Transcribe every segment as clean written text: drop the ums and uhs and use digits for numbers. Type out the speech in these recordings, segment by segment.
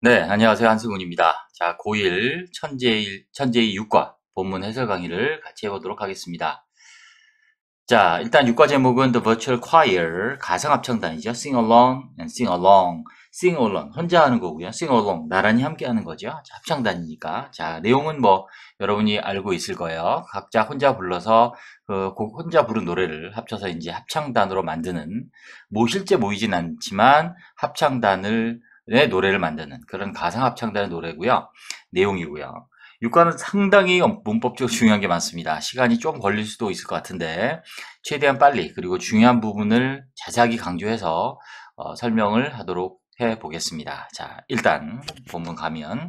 네, 안녕하세요. 한승훈입니다. 자, 고1 천재의 육과 본문 해설 강의를 같이 해보도록 하겠습니다. 자, 일단 육과 제목은 The Virtual Choir, 가상합창단이죠. Sing along and sing along. Sing along, 혼자 하는 거고요. Sing along, 나란히 함께 하는 거죠. 자, 합창단이니까. 자, 내용은 뭐 여러분이 알고 있을 거예요. 각자 혼자 불러서 곡 혼자 부른 노래를 합쳐서 이제 합창단으로 만드는, 실제 모이진 않지만 합창단을 의 노래를 만드는 그런 가상 합창단의 노래고요. 내용이고요. 육과는 상당히 문법적으로 중요한 게 많습니다. 시간이 좀 걸릴 수도 있을 것 같은데 최대한 빨리 그리고 중요한 부분을 자세하게 강조해서 설명을 하도록 해보겠습니다. 자, 일단 본문 가면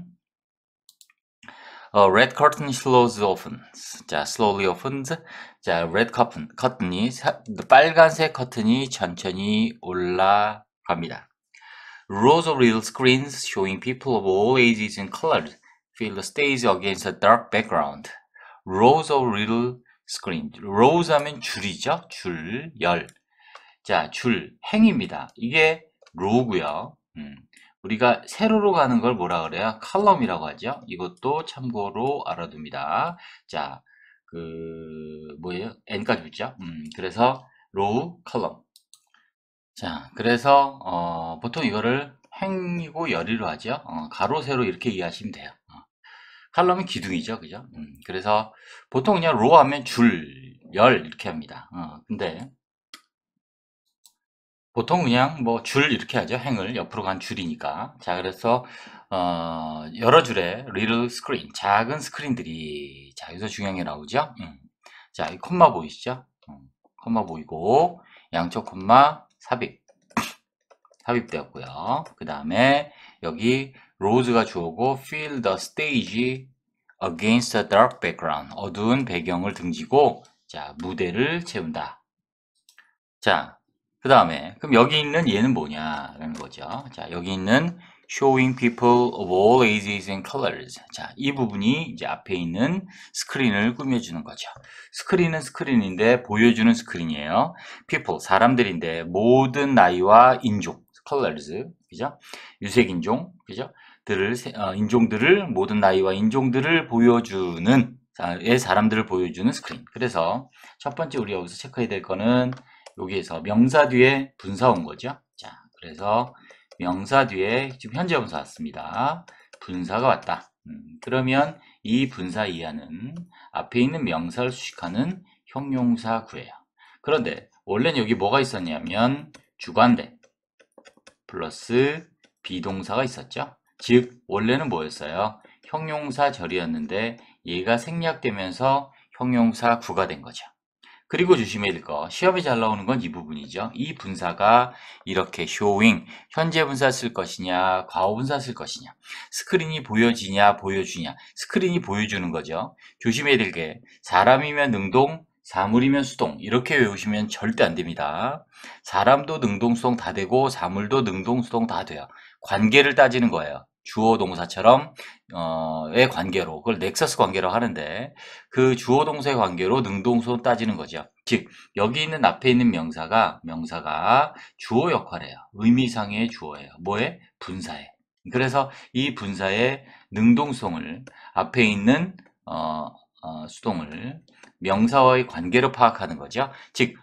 red curtain opens. 자, slowly opens. 자, red curtain이 빨간색 커튼이 천천히 올라갑니다. Rows of little screens showing people of all ages and colors fill the stage against a dark background. Rows of little screens. Rows 하면 줄이죠. 줄, 열. 자, 줄, 행입니다. 이게 row고요. 우리가 세로로 가는 걸 뭐라 그래요? 컬럼이라고 하죠. 이것도 참고로 알아둡니다. 자, 뭐예요? n까지 붙죠? 그래서 row, 컬럼. 자, 그래서 보통 이거를 행이고 열이로 하죠. 가로, 세로 이렇게 이해하시면 돼요. 칼럼은 기둥이죠, 그죠? 그래서 보통 그냥 로 하면 줄, 열 이렇게 합니다. 근데 보통 그냥 뭐 줄 이렇게 하죠. 행을 옆으로 간 줄이니까. 자, 그래서 여러 줄의 little screen, 작은 스크린들이 자, 여기서 중요한 게 나오죠. 자, 이 콤마 보이시죠? 콤마 보이고 양쪽 콤마 삽입되었고요. 그 다음에 여기 rose가 주어고 fill the stage against a dark background. 어두운 배경을 등지고 자, 무대를 채운다. 자, 그 다음에 그럼 여기 있는 얘는 뭐냐라는 거죠. 자, 여기 있는 showing people of all ages and colors. 자, 이 부분이 이제 앞에 있는 스크린을 꾸며주는 거죠. 스크린은 스크린인데 보여주는 스크린이에요. people, 사람들인데 모든 나이와 인종, colors, 그죠? 유색인종, 그죠? 인종들을, 모든 나이와 인종들을 보여주는, 사람들을 보여주는 스크린. 그래서 첫 번째 우리 여기서 체크해야 될 거는 여기에서 명사 뒤에 분사 온 거죠. 자, 그래서 명사 뒤에 지금 현재 분사 왔습니다. 분사가 왔다. 그러면 이 분사 이하는 앞에 있는 명사를 수식하는 형용사 구예요. 그런데 원래는 여기 뭐가 있었냐면 주관대 플러스 비동사가 있었죠. 즉 원래는 뭐였어요? 형용사 절이었는데 얘가 생략되면서 형용사 구가 된 거죠. 그리고 조심해야 될 거, 시험에 잘 나오는 건 이 부분이죠. 이 분사가 이렇게 showing, 현재 분사 쓸 것이냐, 과거 분사 쓸 것이냐, 스크린이 보여지냐, 보여주냐, 스크린이 보여주는 거죠. 조심해야 될 게, 사람이면 능동, 사물이면 수동, 이렇게 외우시면 절대 안 됩니다. 사람도 능동, 수동 다 되고, 사물도 능동, 수동 다 돼요. 관계를 따지는 거예요. 주어 동사처럼 의 관계로 그걸 넥서스 관계로 하는데 그 주어 동사의 관계로 능동소 따지는 거죠. 즉 여기 있는 앞에 있는 명사가 주어 역할이에요. 의미상의 주어예요. 뭐에? 분사에. 그래서 이 분사의 능동성을 앞에 있는 수동을 명사와의 관계로 파악하는 거죠. 즉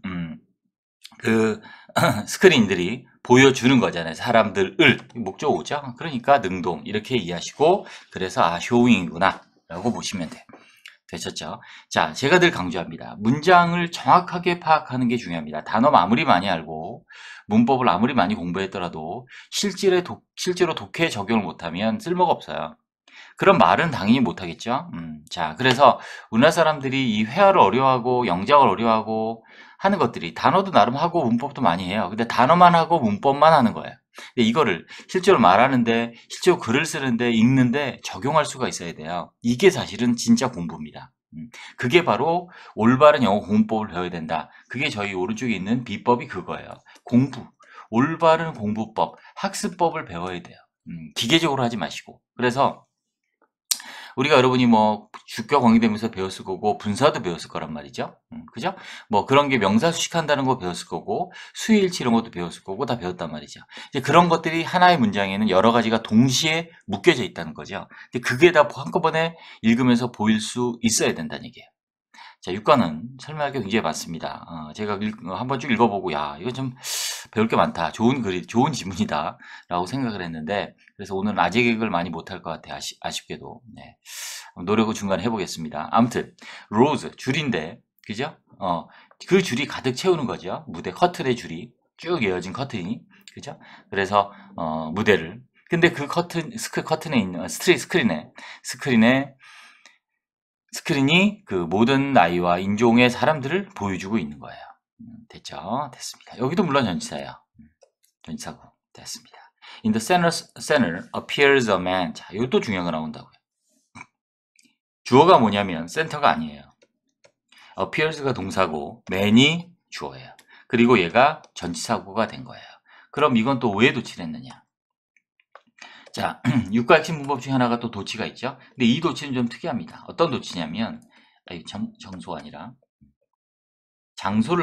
스크린들이 보여주는 거잖아요. 사람들을 목적어죠. 그러니까 능동 이렇게 이해하시고 그래서 showing이구나 라고 보시면 돼요. 되셨죠? 자, 제가 늘 강조합니다. 문장을 정확하게 파악하는 게 중요합니다. 단어 아무리 많이 알고 문법을 아무리 많이 공부했더라도 실제로 독해에 적용을 못하면 쓸모가 없어요. 그런 말은 당연히 못하겠죠. 자, 그래서 우리나라 사람들이 이 회화를 어려워하고 영작을 어려워하고 하는 것들이 단어도 나름 하고 문법도 많이 해요. 근데 단어만 하고 문법만 하는 거예요. 근데 이거를 실제로 말하는데, 실제로 글을 쓰는데, 읽는데 적용할 수가 있어야 돼요. 이게 사실은 진짜 공부입니다. 그게 바로 올바른 영어 공부법을 배워야 된다. 그게 저희 오른쪽에 있는 비법이 그거예요. 공부. 올바른 공부법, 학습법을 배워야 돼요. 기계적으로 하지 마시고. 그래서 우리가 여러분이 뭐 주격 관계되면서 배웠을 거고 분사도 배웠을 거란 말이죠. 그죠? 뭐 그런 게 명사 수식한다는 거 배웠을 거고 수일치 이런 것도 배웠을 거고 다 배웠단 말이죠. 이제 그런 것들이 하나의 문장에는 여러 가지가 동시에 묶여져 있다는 거죠. 근데 그게 다 한꺼번에 읽으면서 보일 수 있어야 된다는 얘기예요. 자, 6과는 설명할 게 굉장히 많습니다. 제가 한번 쭉 읽어보고, 야, 이거 좀 배울 게 많다. 좋은 글이, 좋은 지문이다. 라고 생각을 했는데, 그래서 오늘은 아재 개그를 많이 못할 것 같아요. 아쉽게도. 네. 노력을 중간에 해보겠습니다. 아무튼, 로즈, 줄인데, 그죠? 그 줄이 가득 채우는 거죠. 무대 커튼의 줄이. 쭉 이어진 커튼이. 그죠? 그래서, 무대를. 근데 그 커튼에 있는, 스크린이 그 모든 나이와 인종의 사람들을 보여주고 있는 거예요. 됐죠? 됐습니다. 여기도 물론 전치사예요. 전치사고 됐습니다. In the center appears a man. 자, 이것도 중요한 거 나온다고요. 주어가 뭐냐면 센터가 아니에요. appears가 동사고 man이 주어예요. 그리고 얘가 전치사고가 된 거예요. 그럼 이건 또 왜 도치했느냐? 자, 육과 핵심 문법 중에 하나가 또 도치가 있죠. 근데 이 도치는 좀 특이합니다. 어떤 도치냐면, 정소가 아니라 장소를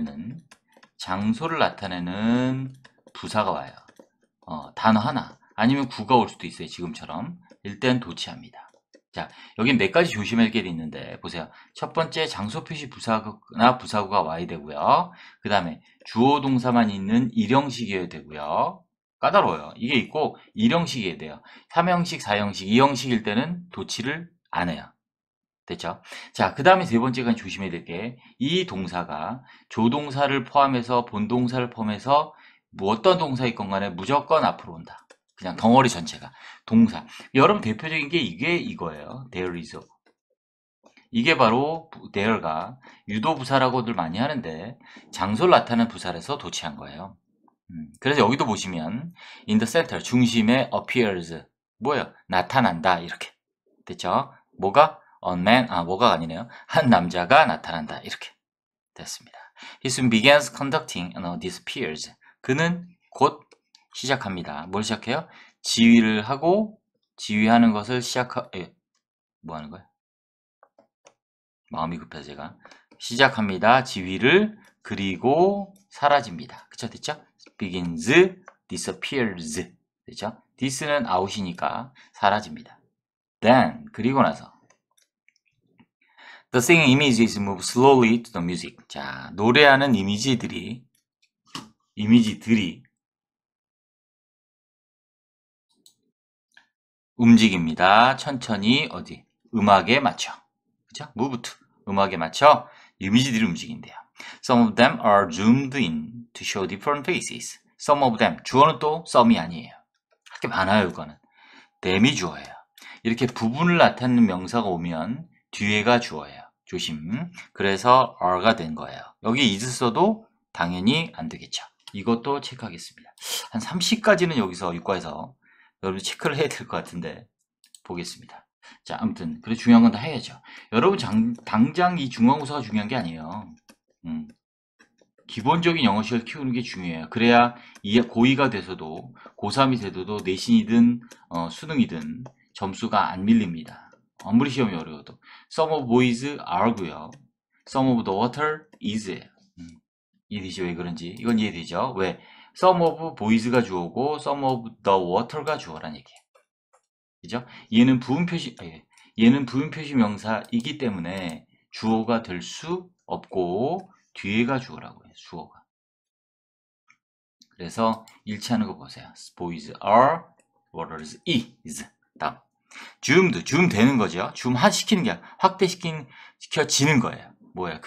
나타내는 부사가 와요. 단어 하나 아니면 구가 올 수도 있어요. 지금처럼 일단 도치합니다. 자, 여긴 몇 가지 조심할 게 있는데 보세요. 첫 번째 장소 표시 부사나 부사구가 와야 되고요. 그 다음에 주어 동사만 있는 일형식이어야 되고요. 까다로워요. 이게 있고 일형식이어야 돼요. 3형식, 4형식, 2형식일 때는 도치를 안 해요. 됐죠? 자, 그 다음에 세 번째가 조심해야 될 게 이 동사가 조동사를 포함해서 본동사를 포함해서 뭐 어떤 동사일 건 간에 무조건 앞으로 온다. 그냥 덩어리 전체가 동사. 여러분 대표적인 게 이거예요. there is. 이게 바로 there가 유도부사라고들 많이 하는데 장소를 나타내는 부사라서 도치한 거예요. 그래서 여기도 보시면 in the center 중심에 appears 뭐예요? 나타난다 이렇게 됐죠? 뭐가? 뭐가 아니네요. 한 남자가 나타난다 이렇게 됐습니다. He soon begins conducting and disappears. 그는 곧 시작합니다. 뭘 시작해요? 지휘하는 것을 뭐 하는 거야? 마음이 급해서 제가 시작합니다. 지휘를 그리고 사라집니다. 그쵸? 됐죠? begins, disappears. 됐죠? this는 out이니까 사라집니다. then 그리고 나서 the singing images move slowly to the music. 자, 노래하는 이미지들이 움직입니다. 천천히 어디? 음악에 맞춰. 그죠? move to 음악에 맞춰 이미지들이 움직인대요. Some of them are zoomed in to show different faces. Some of them 주어는 또 some이 아니에요. 할 게 많아요. 이거는 them이 주어예요. 이렇게 부분을 나타내는 명사가 오면 뒤에가 주어예요. 조심. 그래서 are가 된 거예요. 여기 is 써도 당연히 안 되겠죠. 이것도 체크하겠습니다. 한 30까지는 여기서 육과에서 여러분 체크를 해야 될 것 같은데 보겠습니다. 자, 아무튼 그래 중요한 건 다 해야죠. 여러분 당장 이 중간고사가 중요한 게 아니에요. 기본적인 영어 실력을 키우는 게 중요해요. 그래야 고2가 돼서도 고3이 돼도 내신이든 수능이든 점수가 안 밀립니다. 아무리 시험이 어려워도. Some of boys are고요. Some of the water is예요. 이해되죠? 왜 그런지. 이건 이해되죠? 왜? Some of boys가 주어고 Some of the water가 주어란 얘기예요. 그죠? 얘는 부분 표시 명사이기 때문에 주어가 될 수 없고 뒤에가 주어라고 해요. 주어가. 그래서 일치하는 거 보세요. Boys are, waters is. 다음. 줌 되는 거죠. 줌시키는 게 확대시켜지는 거예요. 뭐야?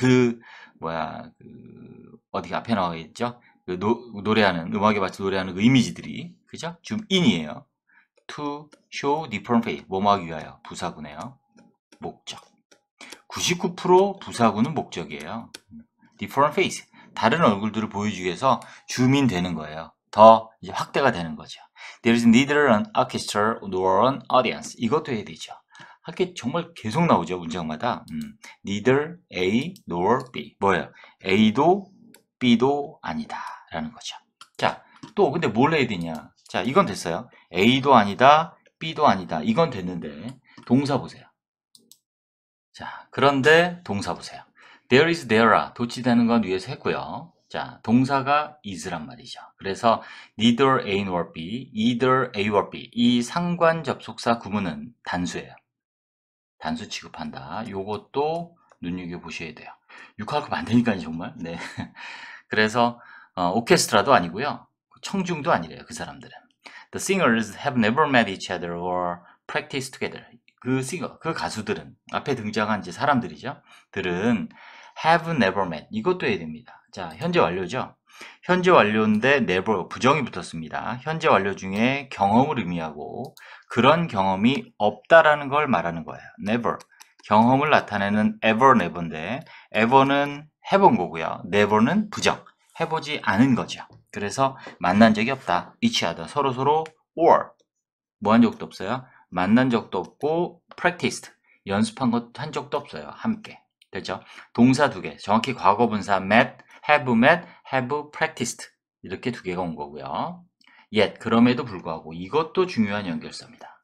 어디가 앞에 나와 있죠? 노래하는 음악에 맞춰 노래하는 그 이미지들이 그죠? 줌인이에요. To show different face. 뭐뭐 하기 위하여 부사구네요. 목적. 99% 부사구는 목적이에요. different face. 다른 얼굴들을 보여주기 위해서 줌인 되는 거예요. 더 이제 확대가 되는 거죠. There is neither an orchestra nor an audience. 이것도 해야 되죠. 학교 정말 계속 나오죠. 문장마다. Neither A nor B. 뭐예요? A도 B도 아니다. 라는 거죠. 자, 또 근데 뭘 해야 되냐? 자, 이건 됐어요. A도 아니다. B도 아니다. 이건 됐는데 동사 보세요. 자, 그런데 동사 보세요. There is, there are. 도치되는 건 위에서 했고요. 자, 동사가 is란 말이죠. 그래서 neither A nor B, either A or B. 이 상관 접속사 구문은 단수예요. 단수 취급한다. 요것도 눈여겨보셔야 돼요. 6화가 많다니까요, 정말. 네. 그래서 오케스트라도 아니고요. 청중도 아니래요, 그 사람들은. The singers have never met each other or practiced together. 그 가수들은, 앞에 등장한 이제 사람들이죠. 들은 have never met. 이것도 해야 됩니다. 자, 현재 완료죠. 현재 완료인데 never, 부정이 붙었습니다. 현재 완료 중에 경험을 의미하고 그런 경험이 없다라는 걸 말하는 거예요. never. 경험을 나타내는 ever, never인데 ever는 해본 거고요. never는 부정. 해보지 않은 거죠. 그래서 만난 적이 없다. each other. 서로 or. 뭐 한 적도 없어요. 만난 적도 없고 practiced. 연습한 것 한 적도 없어요. 함께. 됐죠? 동사 두 개. 정확히 과거분사 met, have practiced. 이렇게 두 개가 온 거고요. yet, 그럼에도 불구하고 이것도 중요한 연결사입니다.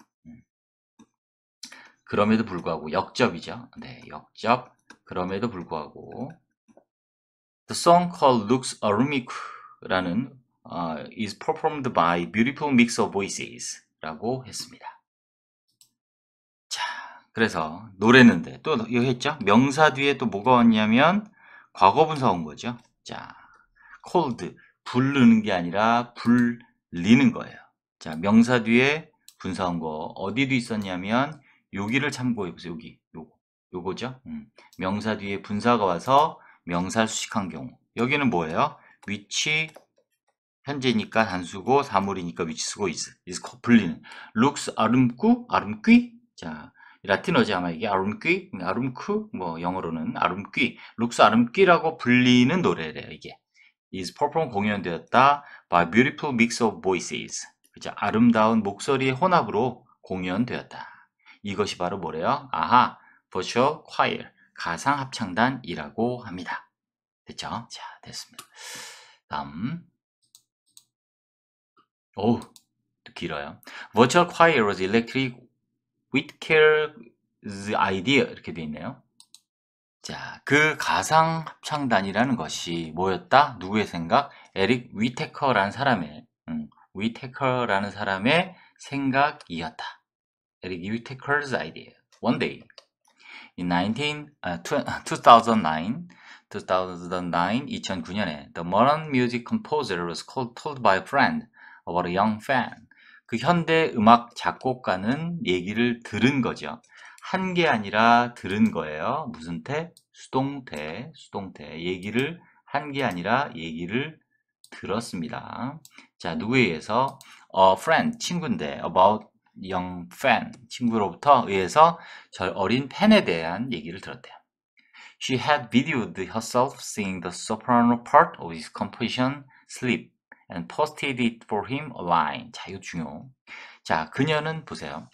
그럼에도 불구하고 역접이죠. 네, 역접. 그럼에도 불구하고 The song called Lux Arumiku라는 is performed by beautiful mix of voices 라고 했습니다. 자, 그래서 노래는데 또 이거 했죠? 명사 뒤에 또 뭐가 왔냐면 과거분사 온 거죠. 자, cold, 부르는 게 아니라 불리는 거예요. 자, 명사 뒤에 분사 온 거 어디도 있었냐면 여기를 참고해 보세요. 여기, 요거죠. 명사 뒤에 분사가 와서 명사를 수식한 경우. 여기는 뭐예요? 위치, 현재니까 단수고 사물이니까 위치 쓰고 is 불리는. looks 아름끼. 자, 라틴어지 아마 이게 아름쿠, 뭐 영어로는 아름끼, looks 아름끼라고 불리는 노래래요. 이게 is performed 공연되었다 by beautiful mix of voices. 그죠? 아름다운 목소리의 혼합으로 공연되었다. 이것이 바로 뭐래요? 아하, virtual choir, 가상 합창단이라고 합니다. 됐죠? 자, 됐습니다. 다음. 오우, 또 길어요. Virtual choir was electric Whitaker's idea. 이렇게 돼 있네요. 자, 그 가상 합창단이라는 것이 뭐였다? 누구의 생각? 에릭 위테커라는 사람의 생각이었다. 에릭 위테커's idea. One day, in 2009년에 the modern music composer was told by a friend about a young fan. 그 현대 음악 작곡가는 얘기를 들은 거죠. 한 게 아니라 들은 거예요. 무슨 태? 수동태. 얘기를 한 게 아니라 얘기를 들었습니다. 자, 누구에 의해서? A friend, 친구인데 about young fan, 친구로부터 의해서 어린 팬에 대한 얘기를 들었대요. She had videoed herself singing the soprano part of his composition Sleep and posted it for him online. 자, 이거 중요. 자, 그녀는 보세요.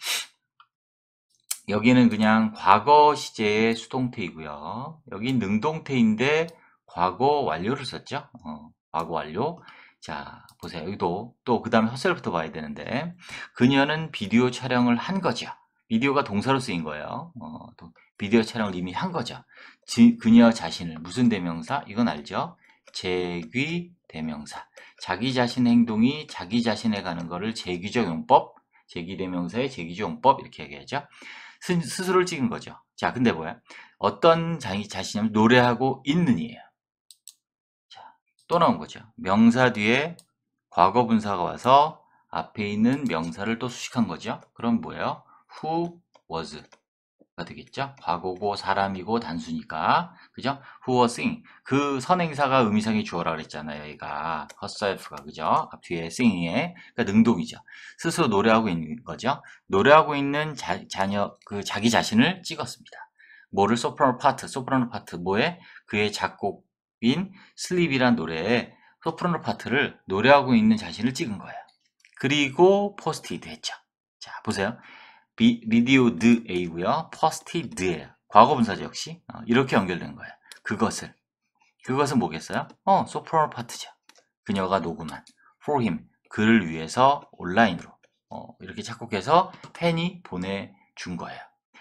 여기는 그냥 과거 시제의 수동태이고요. 여기 능동태인데 과거 완료를 썼죠. 과거 완료. 자, 보세요. 여기도 또 그 다음에 herself부터 봐야 되는데 그녀는 비디오 촬영을 한 거죠. 비디오가 동사로 쓰인 거예요. 비디오 촬영을 이미 한 거죠. 그녀 자신을 무슨 대명사? 이건 알죠? 제귀 대명사. 자기 자신의 행동이 자기 자신에 가는 거를 제귀적 용법, 제귀 대명사의 제귀적 용법 이렇게 얘기하죠. 스스로를 찍은 거죠. 자, 근데 뭐야? 어떤 자기 자신이냐면 노래하고 있는이에요. 자, 또 나온 거죠. 명사 뒤에 과거 분사가 와서 앞에 있는 명사를 또 수식한 거죠. 그럼 뭐예요? who was 가 되겠죠. 과거고 사람이고 단수니까. 그죠? who was singing. 그 선행사가 의미상의 주어라 그랬잖아요. 얘가 herself가 그죠? 앞 뒤에 singing에 그러니까 능동이죠. 스스로 노래하고 있는 거죠. 노래하고 있는 자기 자신을 찍었습니다. 뭐를 소프라노 파트 뭐에? 그의 작곡인 슬립이란 노래에 소프라노 파트를 노래하고 있는 자신을 찍은 거예요. 그리고 포스트잇 했죠. 자, 보세요. videoed A고요. posted예요. 과거분사죠, 역시. 이렇게 연결된 거예요. 그것은 뭐겠어요? 소프라노 파트죠. 그녀가 녹음한 for him, 그를 위해서 온라인으로 이렇게 작곡해서 팬이 보내준 거예요.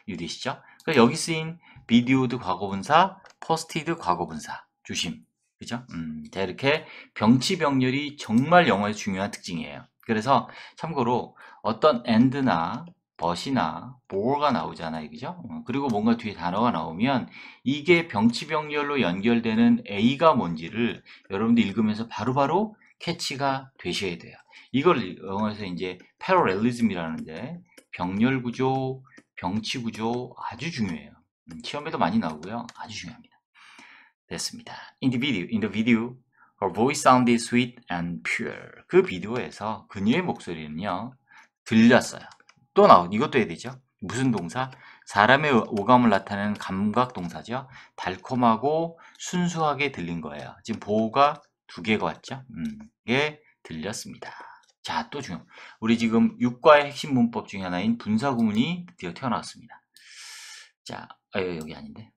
유리시죠? 그래서 여기 쓰인 video도 과거분사, posted 과거분사. 조심. 그죠? 자, 이렇게 병치병렬이 정말 영어의 중요한 특징이에요. 그래서 참고로 어떤 and나 but이나 bor가 나오잖아요. 그죠? 그리고 뭔가 뒤에 단어가 나오면 이게 병치병렬로 연결되는 A가 뭔지를 여러분들 읽으면서 바로바로 캐치가 되셔야 돼요. 이걸 영어에서 이제 패러렐리즘이라는데 병렬 구조, 병치 구조 아주 중요해요. 시험에도 많이 나오고요. 아주 중요합니다. 됐습니다. In the video, her voice sounded sweet and pure. 그 비디오에서 그녀의 목소리는요, 들렸어요. 또 이것도 해야 되죠. 무슨 동사? 사람의 오감을 나타내는 감각 동사죠. 달콤하고 순수하게 들린 거예요. 지금 보호가 두 개가 왔죠. 이게 들렸습니다. 자, 또 중요. 우리 지금 육과의 핵심 문법 중에 하나인 분사구문이 드디어 태어났습니다. 자, 여기 아닌데.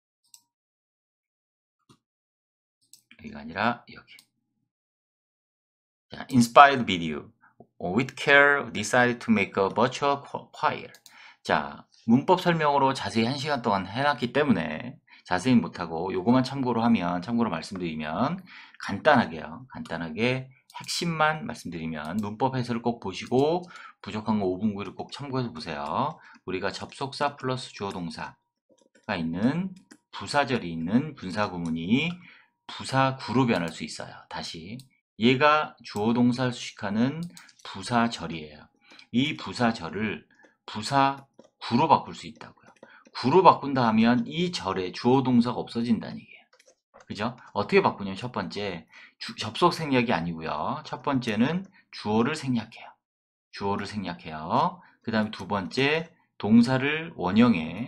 여기가 아니라 여기. 자, inspired video. With care, decided to make a virtual choir. 자, 문법 설명으로 자세히 1시간 동안 해놨기 때문에 자세히 못하고 요거만 참고로 말씀드리면 간단하게요. 간단하게 핵심만 말씀드리면 문법 해설을 꼭 보시고 부족한 거 5분 9일을 꼭 참고해서 보세요. 우리가 접속사 플러스 주어 동사가 있는 부사절이 있는 분사구문이 부사구로 변할 수 있어요. 다시 얘가 주어 동사를 수식하는 부사절이에요. 이 부사절을 부사구로 바꿀 수 있다고요. 구로 바꾼다 하면 이 절에 주어 동사가 없어진다는 얘기예요. 그죠? 어떻게 바꾸냐면 첫 번째 접속 생략이 아니고요. 첫 번째는 주어를 생략해요. 주어를 생략해요. 그 다음에 두 번째 동사를 원형에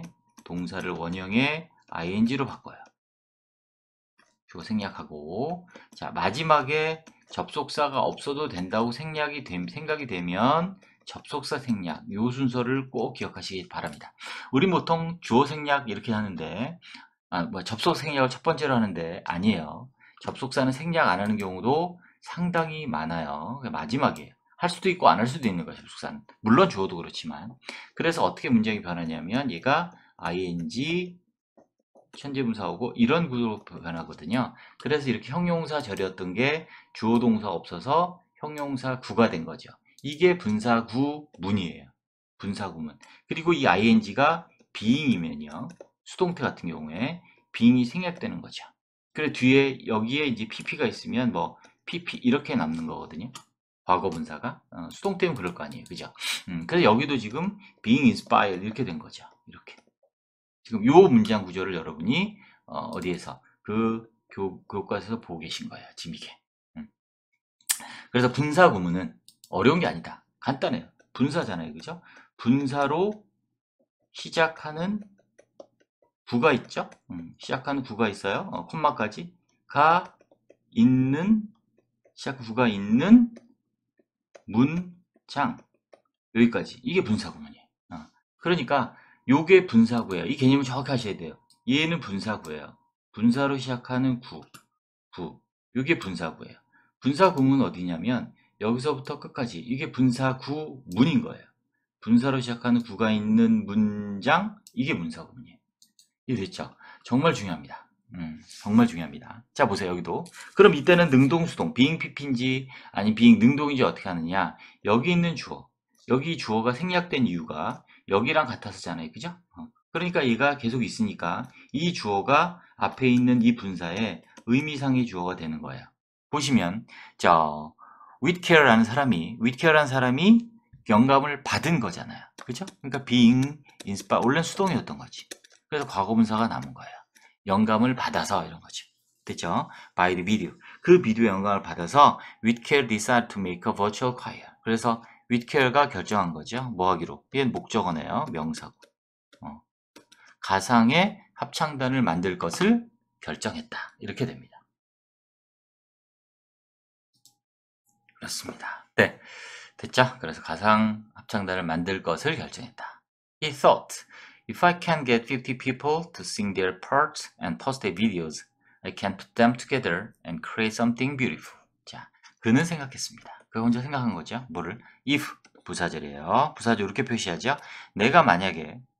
ing로 바꿔요. 주어 생략하고, 자, 마지막에 접속사가 없어도 된다고 생각이 되면 접속사 생략, 요 순서를 꼭 기억하시기 바랍니다. 우리 보통 주어 생략 이렇게 하는데, 접속 생략을 첫 번째로 하는데 아니에요. 접속사는 생략 안 하는 경우도 상당히 많아요. 마지막이에요. 할 수도 있고 안 할 수도 있는 거예요, 접속사는. 물론 주어도 그렇지만. 그래서 어떻게 문장이 변하냐면 얘가 ing, 현재분사하고 이런 구조로 변하거든요. 그래서 이렇게 형용사절이었던 게 주어 동사 없어서 형용사구가 된 거죠. 이게 분사구문이에요. 분사구문. 그리고 이 ing가 being이면요. 수동태 같은 경우에 being이 생략되는 거죠. 그래 뒤에 여기에 이제 pp가 있으면 뭐 pp 이렇게 남는 거거든요. 과거 분사가 수동태면 그럴 거 아니에요. 그죠? 그래서 여기도 지금 being inspired 이렇게 된 거죠. 이렇게. 지금 요 문장 구조를 여러분이 어디에서 그 교과서에서 보고 계신 거예요. 지금 이게. 그래서 분사 구문은 어려운 게 아니다. 간단해요. 분사잖아요. 그죠? 분사로 시작하는 구가 있죠? 시작하는 구가 있어요. 콤마까지 가 있는 시작 구가 있는 문장 여기까지 이게 분사 구문이에요. 그러니까 요게 분사구예요. 이 개념을 정확히 하셔야 돼요. 얘는 분사구예요. 분사로 시작하는 구. 요게 분사구예요. 분사구문은 어디냐면 여기서부터 끝까지 이게 분사구문인 거예요. 분사로 시작하는 구가 있는 문장 이게 분사구문이에요. 이해됐죠? 정말 중요합니다. 정말 중요합니다. 자 보세요 여기도. 그럼 이때는 능동수동 being pp인지 아니 being 능동인지 어떻게 하느냐. 여기 있는 주어 여기 주어가 생략된 이유가 여기랑 같아서잖아요. 그죠? 그러니까 얘가 계속 있으니까 이 주어가 앞에 있는 이 분사의 의미상의 주어가 되는 거예요. 보시면 with care라는 사람이 영감을 받은 거잖아요. 그죠? 그러니까 being inspired 원래는 수동이었던 거지. 그래서 과거분사가 남은 거예요. 영감을 받아서 이런 거죠. 됐죠? by the video. 그 비디오 영감을 받아서 with care decided to make a virtual choir. 그래서 with care가 결정한 거죠. 뭐 하기로? 얘는 목적어네요. 명사고. 가상의 합창단을 만들 것을 결정했다. 이렇게 됩니다. 그렇습니다. 네. 됐죠? 그래서 가상 합창단을 만들 것을 결정했다. He thought, if I can get 50 people to sing their parts and post their videos, I can put them together and create something beautiful. 자, 그는 생각했습니다. 그 혼자 생각한 거죠. 뭐를? if 부사절이에요. 부사절 이렇게 표시하죠. 내가 만약에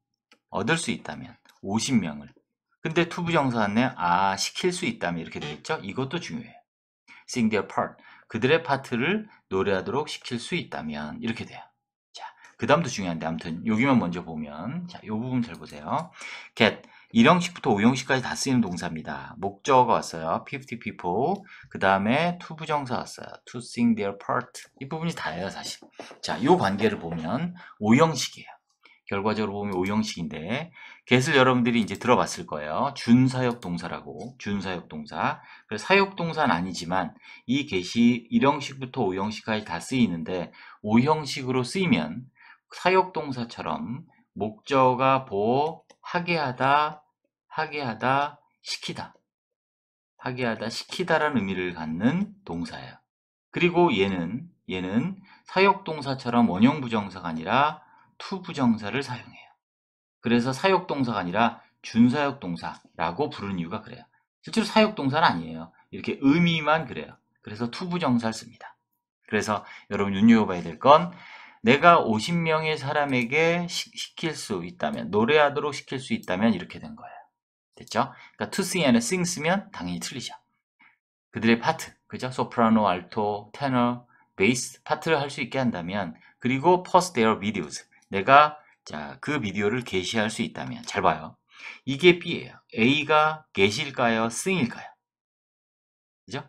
얻을 수 있다면 50명을. 근데 투부정사 왔네. 아, 시킬 수 있다면 이렇게 되겠죠? 이것도 중요해요. sing their part. 그들의 파트를 노래하도록 시킬 수 있다면 이렇게 돼요. 자, 그 다음도 중요한데 아무튼 여기만 먼저 보면 자, 이 부분 잘 보세요. get 1형식부터 5형식까지 다 쓰이는 동사입니다. 목적어가 왔어요. 50 people. 그 다음에 투부정사 왔어요. to sing their part. 이 부분이 다예요, 사실. 자, 이 관계를 보면 5형식이에요. 결과적으로 보면 5형식인데 get을 여러분들이 이제 들어봤을 거예요. 준사역 동사라고. 준사역 동사. 그래서 사역 동사는 아니지만 이 get이 1형식부터 5형식까지 다 쓰이는데 5형식으로 쓰이면 사역 동사처럼 목적어가 하게 하다, 하게 하다, 시키다. 하게 하다, 시키다라는 의미를 갖는 동사예요. 그리고 얘는 사역 동사처럼 원형 부정사가 아니라 투 부정사를 사용해요. 그래서 사역 동사가 아니라 준사역 동사라고 부르는 이유가 그래요. 실제로 사역 동사는 아니에요. 이렇게 의미만 그래요. 그래서 투 부정사를 씁니다. 그래서 여러분 눈여겨봐야 될 건 내가 50명의 사람에게 시킬 수 있다면, 노래하도록 시킬 수 있다면 이렇게 된 거예요. 됐죠? 그러니까 to sing and sing 쓰면 당연히 틀리죠. 그들의 파트, 그죠? 소프라노, 알토, 테너, 베이스 파트를 할 수 있게 한다면, 그리고 post their videos. 내가 그 비디오를 게시할 수 있다면, 잘 봐요. 이게 B예요. A가 게시일까요? sing일까요? 그죠?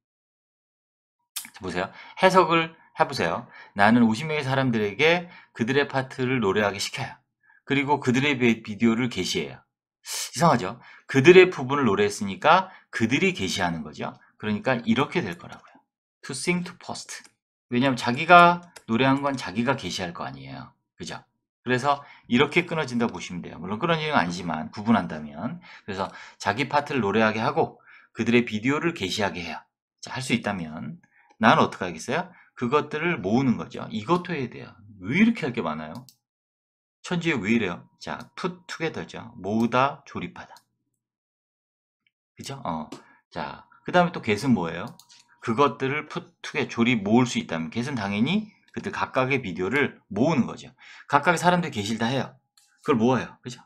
보세요. 해석을 해보세요. 나는 50명의 사람들에게 그들의 파트를 노래하게 시켜요. 그리고 그들의 비디오를 게시해요. 이상하죠? 그들의 부분을 노래했으니까 그들이 게시하는 거죠. 그러니까 이렇게 될 거라고요. To sing, to post. 왜냐하면 자기가 노래한 건 자기가 게시할 거 아니에요. 그죠? 그래서 이렇게 끊어진다고 보시면 돼요. 물론 끊어지는 건 아니지만 구분한다면. 그래서 자기 파트를 노래하게 하고 그들의 비디오를 게시하게 해요. 자, 할 수 있다면 나는 어떻게 하겠어요? 그것들을 모으는 거죠. 이것도 해야 돼요. 왜 이렇게 할 게 많아요? 천지에 왜 이래요? 자, put together죠. 모으다, 조립하다. 그죠? 자, 그 다음에 또 get은 뭐예요? 그것들을 put together, 모을 수 있다면 get은 당연히 그들 각각의 비디오를 모으는 거죠. 각각의 사람들이 게시를 다 해요. 그걸 모아요. 그죠?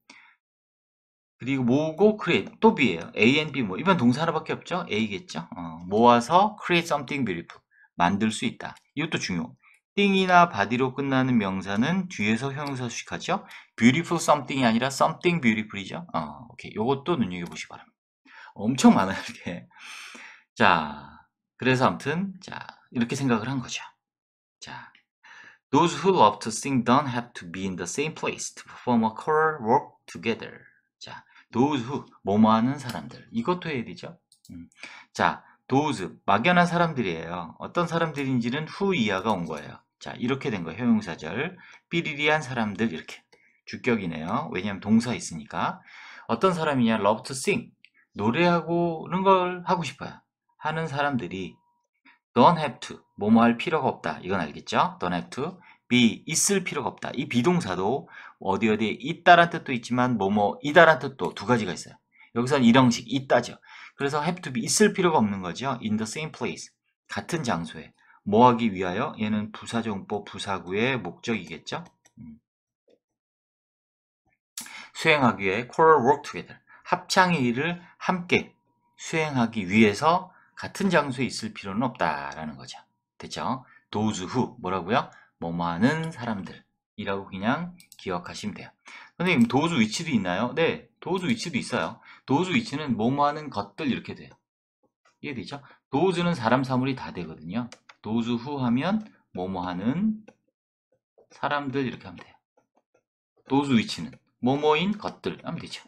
그리고 모으고 create, 또 B예요. A and B 이번 동사 하나밖에 없죠? A겠죠? 모아서 create something beautiful, 만들 수 있다. 이것도 중요. thing이나 body로 끝나는 명사는 뒤에서 형용사 수식하죠? beautiful something이 아니라 something beautiful이죠? 오케이. 요것도 눈여겨보시기 바랍니다. 엄청 많아요, 이렇게. 자, 그래서 아무튼, 자, 이렇게 생각을 한 거죠. 자, those who love to sing don't have to be in the same place to perform a choral work together. 자, those who, 뭐뭐 하는 사람들. 이것도 해야 되죠. 자, those, 막연한 사람들이에요. 어떤 사람들인지는 who 이하가 온 거예요. 자, 이렇게 된 거예요. 형용사절. 삐리리한 사람들, 이렇게. 주격이네요. 왜냐하면 동사 있으니까. 어떤 사람이냐? love to sing. 노래하고는 걸 하고 싶어요. 하는 사람들이 don't have to, 뭐뭐 할 필요가 없다. 이건 알겠죠? don't have to, be, 있을 필요가 없다. 이 비동사도 어디에 있다란 뜻도 있지만 뭐뭐이다란 뜻도 두 가지가 있어요. 여기서는 일형식 있다죠. 그래서 have to be, 있을 필요가 없는 거죠. in the same place, 같은 장소에. 뭐 하기 위하여? 얘는 부사정법 부사구의 목적이겠죠? 수행하기 위해 choral work together, 합창의 일을 함께 수행하기 위해서 같은 장소에 있을 필요는 없다라는 거죠. 됐죠? those who, 뭐라고요? 뭐뭐 하는 사람들이라고 그냥 기억하시면 돼요. 선생님, those 위치도 있나요? 네, those 위치도 있어요. those 위치는 뭐뭐 하는 것들 이렇게 돼요. 이해되죠? those는 사람, 사물이 다 되거든요. those who 하면 뭐뭐 하는 사람들 이렇게 하면 돼요. those 위치는 뭐뭐인 것들 하면 되죠.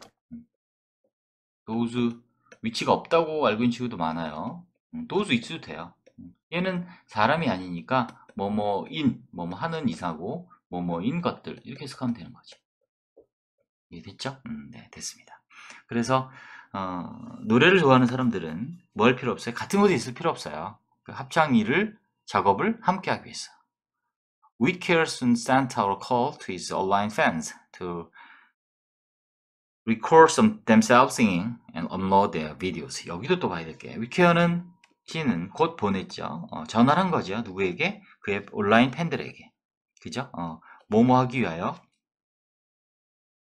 those 위치가 없다고 알고 있는 친구도 많아요. those 위치도 돼요. 얘는 사람이 아니니까 뭐뭐인, 뭐뭐 하는 이사고 뭐뭐인 것들 이렇게 해석하면 되는 거지. 이해됐죠? 네, 됐습니다. 그래서 노래를 좋아하는 사람들은 뭐 할 필요 없어요? 같은 곳에 있을 필요 없어요. 그 합창일을 작업을 함께 하기 위해서. Whitcare soon sent out a call to his online fans to record themselves singing and upload their videos. 여기도 또 봐야 될 게, 위케어는 씨는 곧 보냈죠. 전화를 한 거죠. 누구에게? 그의 온라인 팬들에게. 그죠? 뭐뭐 하기 위하여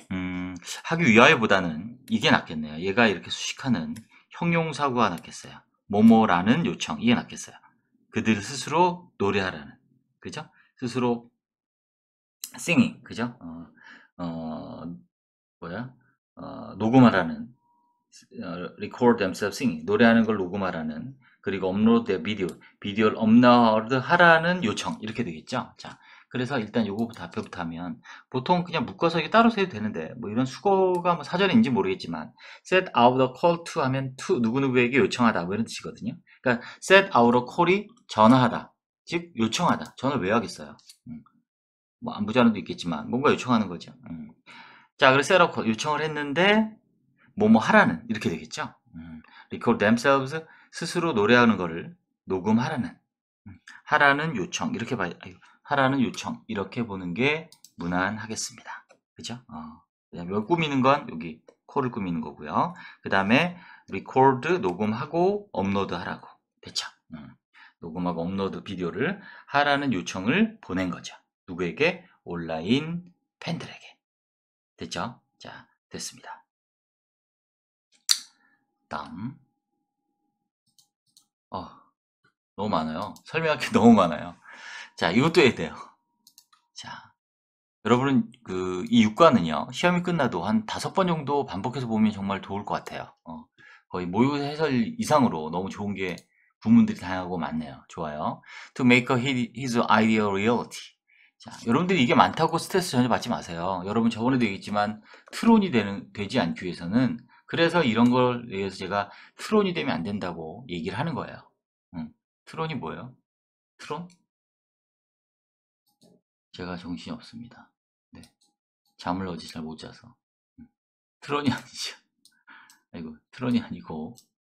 하기 위하여보다는 이게 낫겠네요. 얘가 이렇게 수식하는 형용사구가 낫겠어요. 뭐뭐라는 요청, 이게 낫겠어요. 그들 스스로 노래하라는, 그죠? 스스로 singing, 그죠? 뭐야? 녹음하라는, record themselves singing, 노래하는 걸 녹음하라는, 그리고 업로드 비디오를 업로드 하라는 요청, 이렇게 되겠죠? 자, 그래서 일단 요거부터 앞에부터 하면, 보통 그냥 묶어서 이게 따로 써도 되는데, 뭐 이런 수거가 뭐 사전인지 모르겠지만, set out a call to 하면 to 누구누구에게 요청하다, 뭐 이런 뜻이거든요. 그러니까 set out a call이 전화하다, 즉 요청하다. 전화를 왜 하겠어요? 뭐 안부전화도 있겠지만 뭔가 요청하는 거죠. 자, 그래서 set a call 요청을 했는데 뭐뭐 하라는, 이렇게 되겠죠. record themselves, 스스로 노래하는 거를 녹음하라는, 하라는 요청, 이렇게 하라는 요청, 이렇게 보는 게 무난하겠습니다. 그죠? 그다음에 여기 꾸미는 건 여기 콜을 꾸미는 거고요. 그 다음에 record 녹음하고 업로드 하라고. 됐죠? 녹음하고 업로드 비디오를 하라는 요청을 보낸 거죠. 누구에게? 온라인 팬들에게. 됐죠? 자, 됐습니다. 다음. 너무 많아요. 설명할 게 너무 많아요. 자, 이것도 해야 돼요. 자, 여러분은 이 육과는요, 시험이 끝나도 한 5번 정도 반복해서 보면 정말 좋을 것 같아요. 거의 모의 해설 이상으로 너무 좋은 게 부문들이 다양하고 많네요. 좋아요. To make his idea reality. 자, 여러분들이 이게 많다고 스트레스 전혀 받지 마세요. 여러분 저번에도 얘기했지만 트론이 되지 않기 위해서는, 그래서 이런 걸 위해서 제가 트론이 되면 안 된다고 얘기를 하는 거예요. 트론이 뭐예요? 트론? 제가 정신이 없습니다. 네. 잠을 어제 잘 못 자서. 트론이 아니죠. 아이고, 트론이 아니고,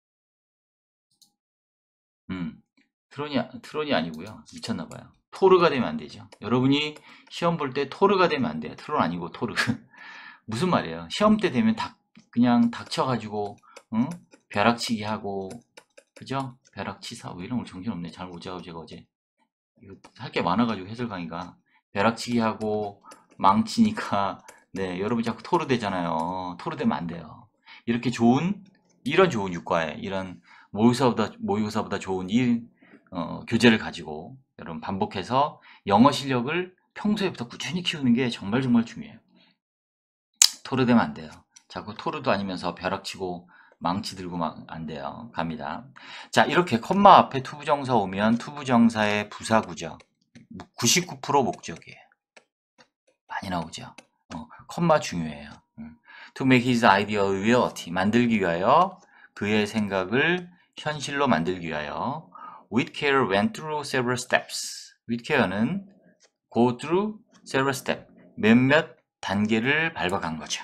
트론이 아니고요. 미쳤나봐요. 토르가 되면 안 되죠. 여러분이 시험 볼 때 토르가 되면 안 돼요. 트론 아니고 토르. 무슨 말이에요? 시험 때 되면 그냥 닥쳐가지고, 응? 벼락치기 하고, 그죠? 벼락치사. 왜 이런 거 정신없네. 잘 못 자고 제가 어제. 이거 할 게 많아가지고 해설 강의가. 벼락치기 하고, 망치니까, 네, 여러분 자꾸 토르 되잖아요. 토르 되면 안 돼요. 이렇게 이런 좋은 육과에, 이런 모의고사보다 좋은 교재를 가지고 여러분 반복해서 영어 실력을 평소에부터 꾸준히 키우는 게 정말 정말 중요해요. 토르 되면 안 돼요. 자꾸 토르도 아니면서 벼락치고 망치 들고 막 안 돼요. 갑니다. 자, 이렇게 컴마 앞에 투부정사 오면 투부정사의 부사구죠. 99% 목적이에요. 많이 나오죠. 컴마 중요해요. To make his idea a reality. 만들기 위하여, 그의 생각을 현실로 만들기 위하여. With care went through several steps. With care는 go through several steps. 몇몇 단계를 밟아간 거죠.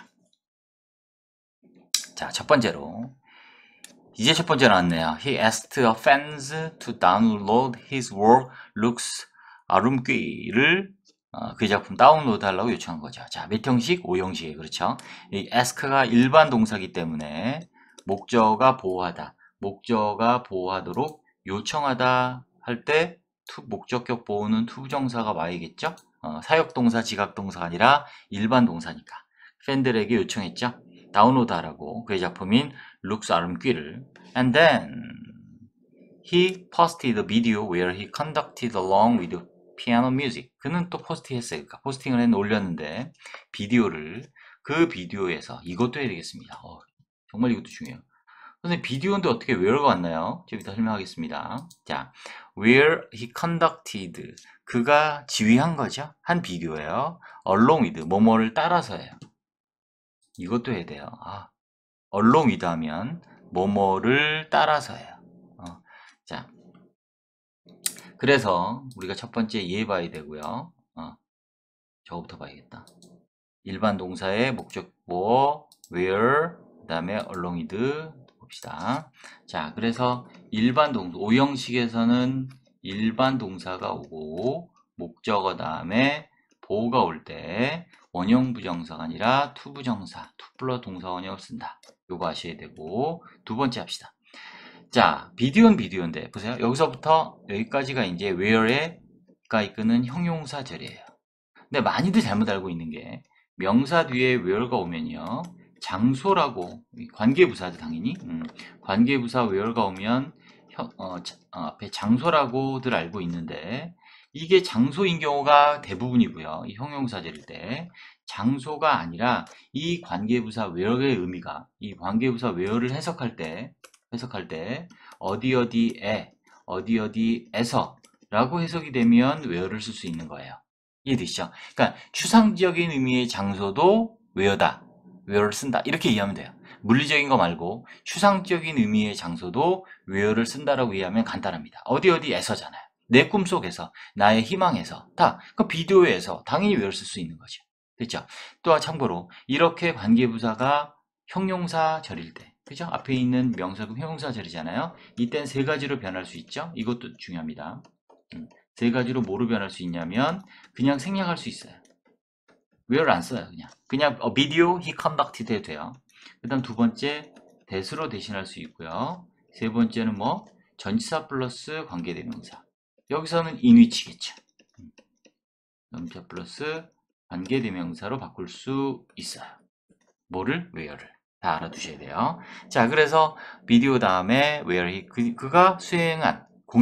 자, 첫 번째로. 이제 첫 번째 나왔네요. He asked a fans to download his work looks 아름퀴를 그 작품 다운로드 하려고 요청한 거죠. 자, 몇 형식? 5형식이에요. 그렇죠? 이 ask가 일반 동사기 때문에 목적어가 보호하다. 목적어가 보호하도록 요청하다 할 때 목적격 보호는 투부정사가 와야겠죠? 사역동사, 지각동사가 아니라 일반 동사니까. 팬들에게 요청했죠? 다운로드 하라고. 그의 작품인 looks 아름퀴를. And then he posted a video where he conducted along with piano music. 그는 또 포스팅 했어요. 그러니까 포스팅을 올렸는데 그 비디오에서 이것도 해야 되겠습니다. 정말 이것도 중요해요. 선생님 비디오인데 어떻게 where가 왔나요? 좀 이따 설명하겠습니다. 자, where he conducted, 그가 지휘한 거죠. 한 비디오예요. along with, 뭐뭐를 따라서예요. 이것도 해야 돼요. along with 하면 뭐뭐를 따라서예요. 자, 그래서 우리가 첫 번째 이해 봐야 되고요. 저거부터 봐야겠다. 일반 동사의 목적보 where, 그 다음에 along with 봅시다. 자, 그래서 일반 동사 5형식에서는 일반 동사가 오고 목적어 다음에 보호가 올 때 원형 부정사가 아니라 투부정사, 투플러 동사 원형을 쓴다. 요거 아셔야 되고, 두 번째 합시다. 자, 비디오는 비디오인데 보세요. 여기서부터 여기까지가 이제 where가 이끄는 형용사절이에요. 근데 많이들 잘못 알고 있는 게 명사 뒤에 where가 오면요. 장소라고 관계부사죠 당연히. 관계부사 where가 오면 앞에 장소라고들 알고 있는데 이게 장소인 경우가 대부분이고요. 이 형용사절일 때 장소가 아니라 이 관계부사 where의 의미가 이 관계부사 where를 해석할 때 어디 어디에 어디 어디에서 라고 해석이 되면 where를 쓸 수 있는 거예요. 이해되시죠? 그러니까 추상적인 의미의 장소도 where다. where를 쓴다. 이렇게 이해하면 돼요. 물리적인 거 말고 추상적인 의미의 장소도 where를 쓴다라고 이해하면 간단합니다. 어디 어디에서잖아요. 내 꿈속에서, 나의 희망에서, 다, 그 비디오에서 당연히 where를 쓸 수 있는 거죠. 됐죠? 또 참고로 이렇게 관계부사가 형용사절일 때, 그죠? 앞에 있는 명사도 형용사절이잖아요. 이땐 세 가지로 변할 수 있죠? 이것도 중요합니다. 세 가지로 뭐로 변할 수 있냐면 그냥 생략할 수 있어요. where 안 써요. 그냥 video he conducted 해도 돼요. 그 다음 두 번째 that으로 대신할 수 있고요. 세 번째는 뭐 전치사 플러스 관계대명사. 여기서는 in which겠죠. 전치사 플러스 관계대명사로 바꿀 수 있어요. 뭐를? where를. 다 알아두셔야 돼요. 자, 그래서 비디오 다음에 where he 그가 수행한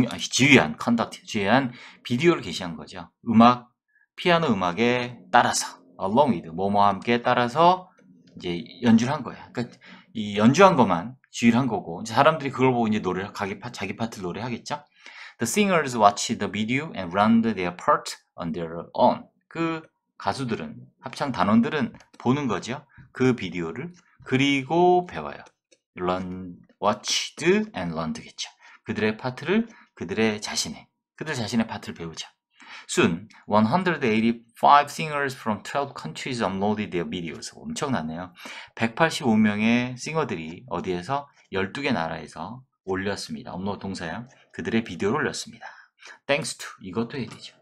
지휘한 비디오를 게시한 거죠. 피아노 음악에 따라서 along with 뭐뭐와 함께 따라서 이제 연주를 한 거예요. 그러니까 이 연주한 것만 지휘를 한 거고 사람들이 그걸 보고 이제 자기 파트 노래하겠죠. The singers watched the video and learned their part on their own. 그 가수들은 합창 단원들은 보는 거죠. 그 비디오를 그리고 배워요. watched and learned겠죠. 그들의 자신의 파트를 배우죠. Soon, 185 singers from 12 countries uploaded their videos. 엄청나네요. 185명의 싱어들이 어디에서? 12개 나라에서 올렸습니다. 업로드 동사야. 그들의 비디오를 올렸습니다. Thanks to. 이것도 해야 되죠.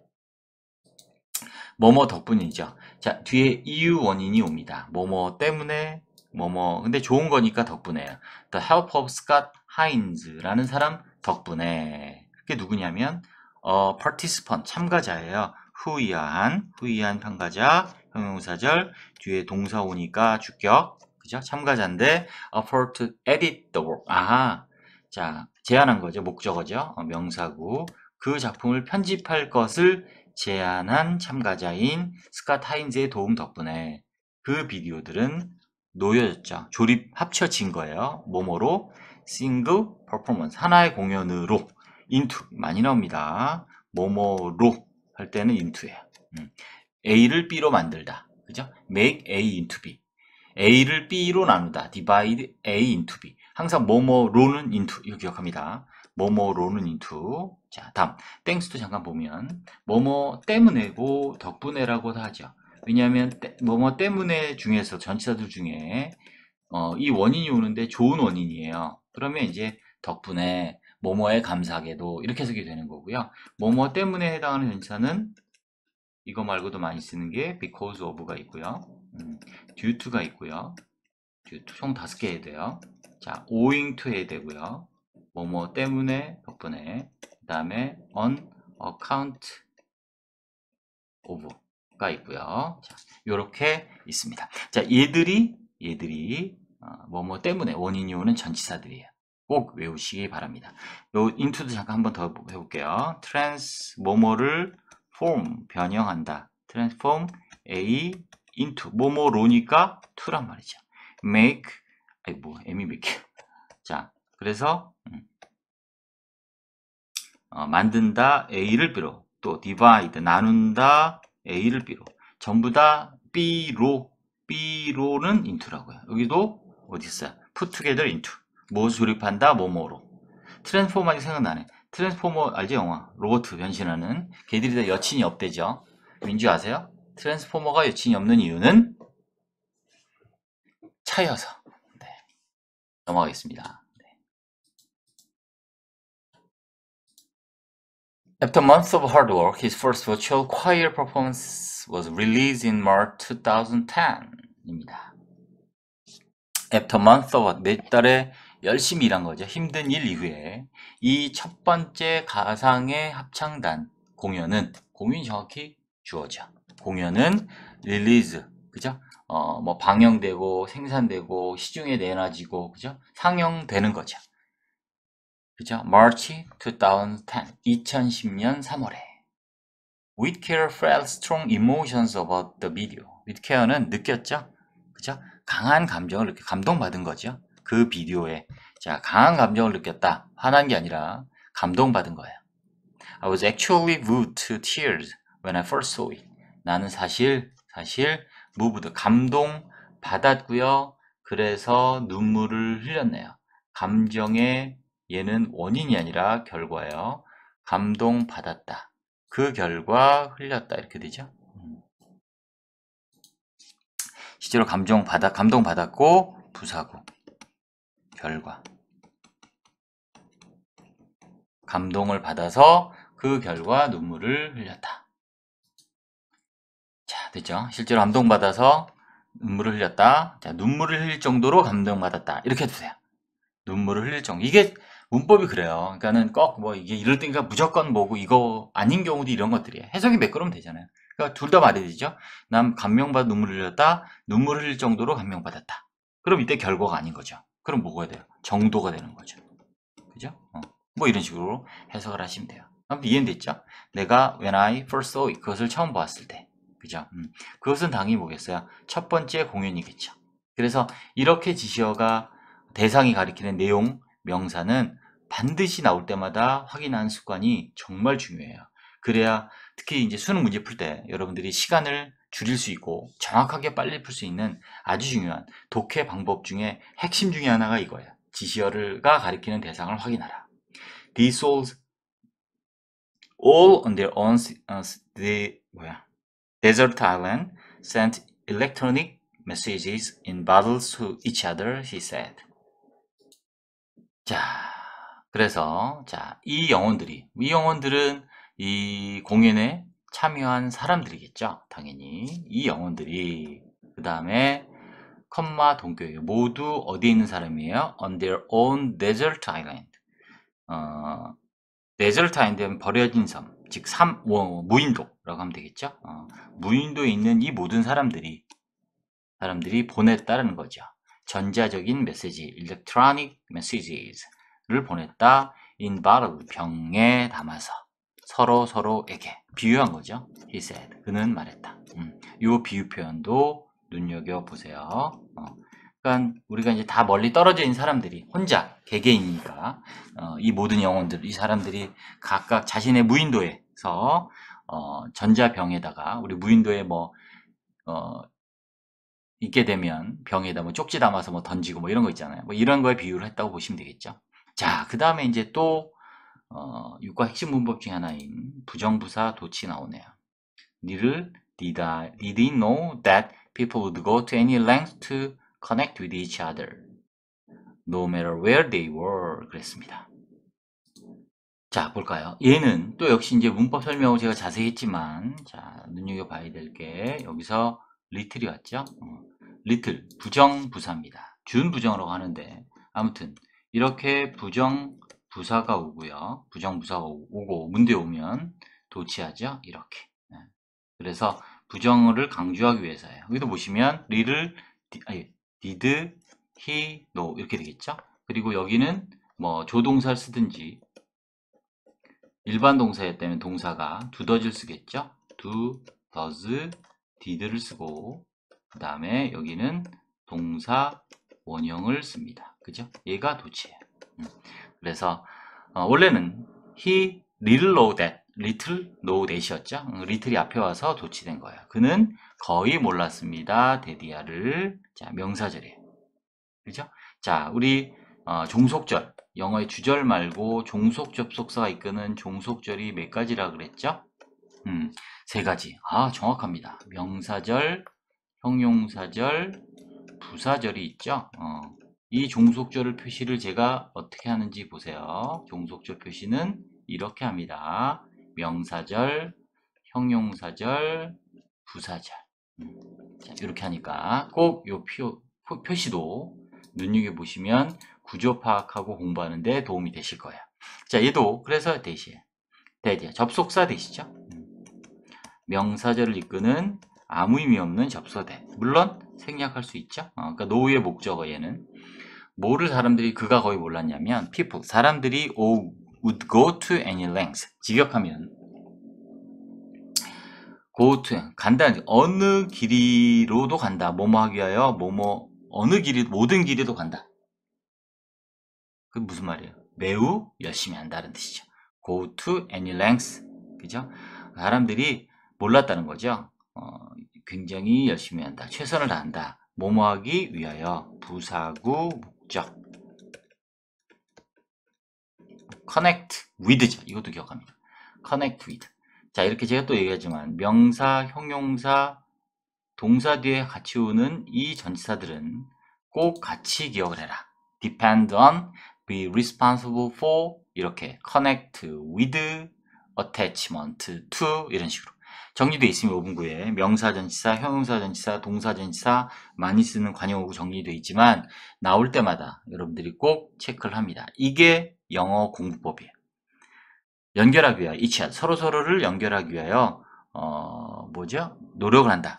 뭐뭐 덕분이죠. 자, 뒤에 이유 원인이 옵니다. 뭐뭐 때문에 근데 좋은 거니까 덕분에요. The help of Scott Hines라는 사람 덕분에. 그게 누구냐면 participant 참가자예요. 후이한 참가자 형용사절 뒤에 동사 오니까 주격 그죠? 참가자인데 afford to edit the work. 아하. 자, 제안한 거죠. 목적어죠. 명사구. 그 작품을 편집할 것을 제안한 참가자인 스캇 하인즈의 도움 덕분에 그 비디오들은 놓여졌죠. 합쳐진 거예요. 뭐뭐로? 싱글 퍼포먼스 하나의 공연으로 into 많이 나옵니다. 뭐뭐로 할 때는 into예요. A를 B로 만들다. 그죠? make A into B. A를 B로 나누다. divide A into B. 항상 뭐뭐로는 into 이거 기억합니다. 뭐뭐로는 into. 자, 다음 땡스도 잠깐 보면 뭐뭐 때문에고 덕분에라고도 하죠. 왜냐하면 뭐뭐 때문에 중에서 전치사들 중에 이 원인이 오는데 좋은 원인이에요. 그러면 이제 덕분에 뭐뭐에 감사하게도 이렇게 해석이 되는 거고요. 뭐뭐 때문에 해당하는 전치사는 이거 말고도 많이 쓰는 게 because of가 있고요. due to가 있고요. due to 총 5개 해야 돼요. 자, owing to 해야 되고요. 뭐뭐 때문에 덕분에 그 다음에 on account of가 있고요. 자, 요렇게 있습니다. 자, 얘들이 뭐뭐 때문에 원인이 오는 전치사들이에요. 꼭 외우시기 바랍니다. 요 into도 잠깐 한번 더 해볼게요. 뭐뭐를 form 변형한다. transform A into 뭐뭐로니까 to란 말이죠. make M이 몇 개? 자, 그래서 만든다 A를 B로 또 divide 나눈다 A를 B로 전부 다 B로는 into라고요. 여기도 어디 있어요? put together into 뭐 조립한다 뭐뭐로 트랜스포머하게 생각나네. 트랜스포머 알지 영화? 로봇 변신하는 걔들이 다 여친이 없대죠. 왠지 아세요? 트랜스포머가 여친이 없는 이유는 차여서. 네. 넘어가겠습니다. 네. After months of hard work, his first virtual choir performance was released in March 2010입니다. After months of 몇 달에 열심히 일한 거죠. 힘든 일 이후에 이 첫 번째 가상의 합창단 공연이 정확히 주어져. 공연은 릴리즈 그죠? 뭐 방영되고 생산되고 시중에 내놔지고 그죠? 상영되는 거죠. 그죠? March 2010, 2010년 3월에 Whitaker felt strong emotions about the video. Whitaker는 느꼈죠? 그죠? 강한 감정을 감동받은 거죠. 그 비디오에. 자, 강한 감정을 느꼈다. 화난 게 아니라 감동받은 거예요. I was actually moved to tears when I first saw it. 나는 사실 moved, 감동 받았고요. 그래서 눈물을 흘렸네요. 감정의 얘는 원인이 아니라 결과예요. 감동 받았다. 그 결과 흘렸다 이렇게 되죠. 실제로 감동 받았고 부사고 결과 감동을 받아서 그 결과 눈물을 흘렸다. 자, 됐죠? 실제로 감동받아서 눈물을 흘렸다. 자, 눈물을 흘릴 정도로 감동받았다. 이렇게 해주세요. 눈물을 흘릴 정도. 이게 문법이 그래요. 그러니까는 꼭 뭐 이게 이럴 때니까 무조건 뭐고 이거 아닌 경우도 이런 것들이에요. 해석이 매끄러우면 되잖아요. 그러니까 둘 다 말이 되죠. 난 감명받아 눈물을 흘렸다. 눈물을 흘릴 정도로 감명받았다. 그럼 이때 결과가 아닌 거죠. 그럼 뭐가 돼요? 정도가 되는 거죠. 그죠? 뭐 이런 식으로 해석을 하시면 돼요. 아무튼 이해됐죠? 내가 when I first saw it, 그것을 처음 보았을 때. 그죠? 그것은 당연히 뭐겠어요? 첫 번째 공연이겠죠. 그래서 이렇게 지시어가 대상이 가리키는 내용, 명사는 반드시 나올 때마다 확인하는 습관이 정말 중요해요. 그래야 특히 이제 수능 문제 풀 때 여러분들이 시간을 줄일 수 있고 정확하게 빨리 풀 수 있는 아주 중요한 독해 방법 중에 핵심 중에 하나가 이거예요. 지시어가 가리키는 대상을 확인하라. These souls all on their own desert island sent electronic messages in bottles to each other, he said. 자, 그래서 이 영혼들은 이 공연에 참여한 사람들이겠죠. 당연히 이 영혼들이 그 다음에 컴마 동격이에요. 모두 어디에 있는 사람이에요? On their own desert island. 데저트 아일랜드는 버려진 섬, 즉 무인도라고 하면 되겠죠. 무인도에 있는 이 모든 사람들이 보냈다는 거죠. 전자적인 메시지, electronic messages를 보냈다. in bottle, 병에 담아서 서로에게 비유한 거죠. He said, 그는 말했다. 이 비유 표현도 눈여겨보세요. 그러니까 우리가 이제 다 멀리 떨어져 있는 사람들이 혼자 개개인이니까 이 모든 영혼들, 이 사람들이 각각 자신의 무인도에서 전자병에다가 우리 무인도에 뭐 있게 되면 병에다 뭐 쪽지 담아서 뭐 던지고 뭐 이런 거 있잖아요. 뭐 이런 거에 비유를 했다고 보시면 되겠죠. 자, 그 다음에 이제 또 육과 핵심 문법 중에 하나인 부정부사 도치 나오네요. Did he know that people would go to any length to connect with each other, no matter where they were? 그랬습니다. 자, 볼까요? 얘는 또 역시 이제 문법 설명을 제가 자세히 했지만, 자, 눈여겨봐야 될 게, 여기서 little이 왔죠? little, 부정부사입니다. 준부정으로 하는데, 아무튼, 이렇게 부정부사가 오고요. 부정부사가 오고, 문제에 오면 도치하죠? 이렇게. 그래서 부정어를 강조하기 위해서예요. 여기도 보시면 did he know 이렇게 되겠죠. 그리고 여기는 뭐 조동사를 쓰든지 일반 동사였다면 동사가 does를 쓰겠죠. do, does, did를 쓰고 그 다음에 여기는 동사 원형을 씁니다. 그죠? 얘가 도치예요. 그래서 원래는 he little know that이었죠. little이 앞에 와서 도치된 거예요. 그는 거의 몰랐습니다. 데디아를. 자, 명사절이에요. 그죠? 자, 우리 종속절, 영어의 주절 말고 종속 접속사가 이끄는 종속절이 몇 가지라 그랬죠? 3가지. 아, 정확합니다. 명사절, 형용사절, 부사절이 있죠? 이 종속절 표시를 제가 어떻게 하는지 보세요. 종속절 표시는 이렇게 합니다. 명사절, 형용사절, 부사절. 자, 이렇게 하니까 꼭 이 표시도 눈여겨보시면 구조 파악하고 공부하는데 도움이 되실 거예요. 자, 얘도 그래서 대시에 접속사 대시죠. 명사절을 이끄는 아무 의미 없는 접속대. 물론 생략할 수 있죠. 그러니까 노후의 목적어 얘는. 뭐를 사람들이 그가 거의 몰랐냐면 people 사람들이 would go to any length 직역하면 go to 간다 어느 길이로도 간다 뭐뭐 하기 위하여 뭐뭐 어느 길이 모든 길이도 간다. 그 무슨 말이에요? 매우 열심히 한다는 뜻이죠. go to any length 그죠? 사람들이 몰랐다는 거죠. 굉장히 열심히 한다. 최선을 다한다. 뭐뭐 하기 위하여 부사구 목적 connect with죠. 이것도 기억합니다. connect with. 자, 이렇게 제가 또 얘기하지만 명사, 형용사, 동사 뒤에 같이 오는 이 전치사들은 꼭 같이 기억을 해라. depend on, be responsible for 이렇게 connect with, attachment to 이런 식으로 정리되어 있으면 5분구에 명사 전치사, 형용사 전치사, 동사 전치사 많이 쓰는 관용어구 정리되어 있지만 나올 때마다 여러분들이 꼭 체크를 합니다. 이게 영어 공부법이에요. 연결하기 위하여 이치한 서로서로를 연결하기 위하여 뭐죠? 노력을 한다.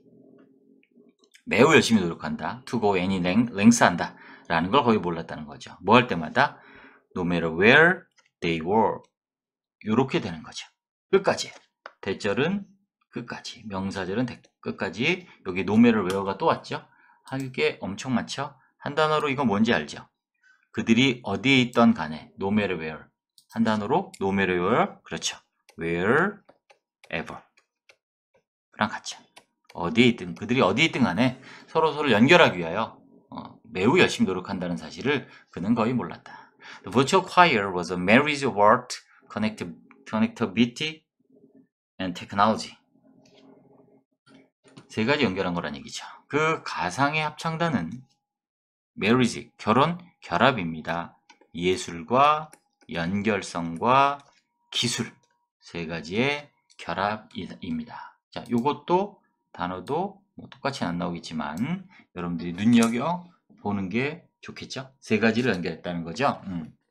매우 열심히 노력한다. to go any length 한다. 라는 걸 거의 몰랐다는 거죠. 뭐 할 때마다 no matter where they were 이렇게 되는 거죠. 끝까지. 대절은 끝까지. 명사절은 끝까지. 여기 no matter where가 또 왔죠. 할 게 엄청 많죠. 한 단어로 이건 뭔지 알죠. 그들이 어디에 있던 간에 no matter where 한 단어로 no matter where 그렇죠. wherever 랑 같죠. 어디에 있든 그들이 어디에 있든 간에 서로서로 연결하기 위하여 매우 열심히 노력한다는 사실을 그는 거의 몰랐다. The virtual choir was a marriage of art, connectivity and technology. 세 가지 연결한 거란 얘기죠. 그 가상의 합창단은 marriage, 결혼, 결합입니다. 예술과 연결성과 기술 세 가지의 결합입니다. 자, 요것도 단어도 뭐 똑같이 안 나오겠지만 여러분들이 눈여겨 보는 게 좋겠죠? 세 가지를 연결했다는 거죠.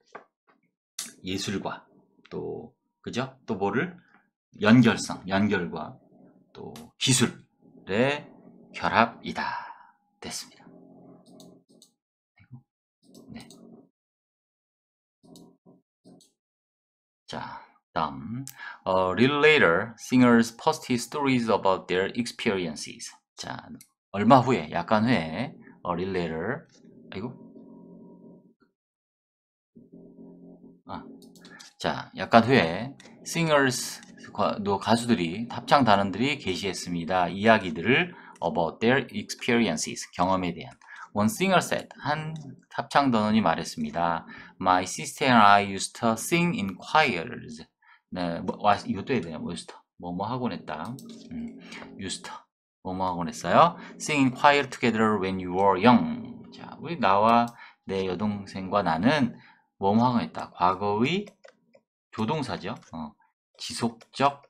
예술과 또 그죠? 또 뭐를 연결성, 연결과 또 기술의 결합이다. 됐습니다. 네. 자, 다음. A little later, singers posted stories about their experiences. 자, 얼마 후에, 약간 후에, a little later, 아이고. 자, 약간 후에, singers, 가수들이, 합창 단원들이 게시했습니다. 이야기들을 about their experiences, 경험에 대한. One singer said, 한 합창 단원이 말했습니다. My sister and I used to sing in choirs. 네, 이것도 해야 되냐, used to. 뭐뭐 하곤 했다. used to. 뭐뭐 하곤 했어요. Sing in choir together when you were young. 자, 우리 나와 내 여동생과 나는 뭐뭐 하곤 했다. 과거의 조동사죠. 지속적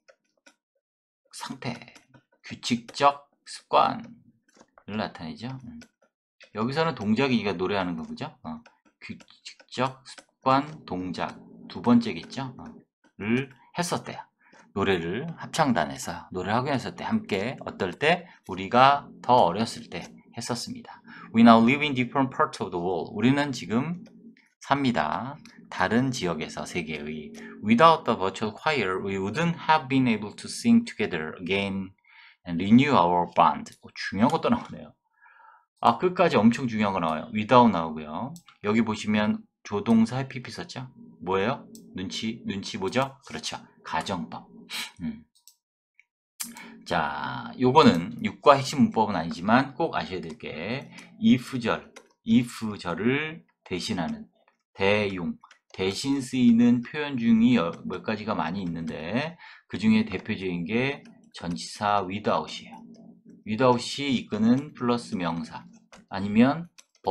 상태, 규칙적 습관을 나타내죠. 여기서는 동작이니까 노래하는 거 그죠? 규칙적 습관 동작 두 번째겠죠? 를 했었대요. 노래를 합창단에서 노래를 하긴 했었대. 함께 어떨 때 우리가 더 어렸을 때 했었습니다. We now live in different parts of the world. 우리는 지금 삽니다. 다른 지역에서 세계의 Without the virtual choir, we wouldn't have been able to sing together again and renew our bond. 중요한 것도 나오네요. 끝까지 엄청 중요한 거 나와요. without 나오고요. 여기 보시면 조동사 해피피 썼죠? 뭐예요? 눈치 뭐죠? 그렇죠. 가정법. 자, 요거는 6과 핵심 문법은 아니지만 꼭 아셔야 될 게 if절을 대신하는 대용, 대신 쓰이는 표현 중이 몇 가지가 많이 있는데 그 중에 대표적인 게 전치사 without이에요. without이 이끄는 플러스 명사 아니면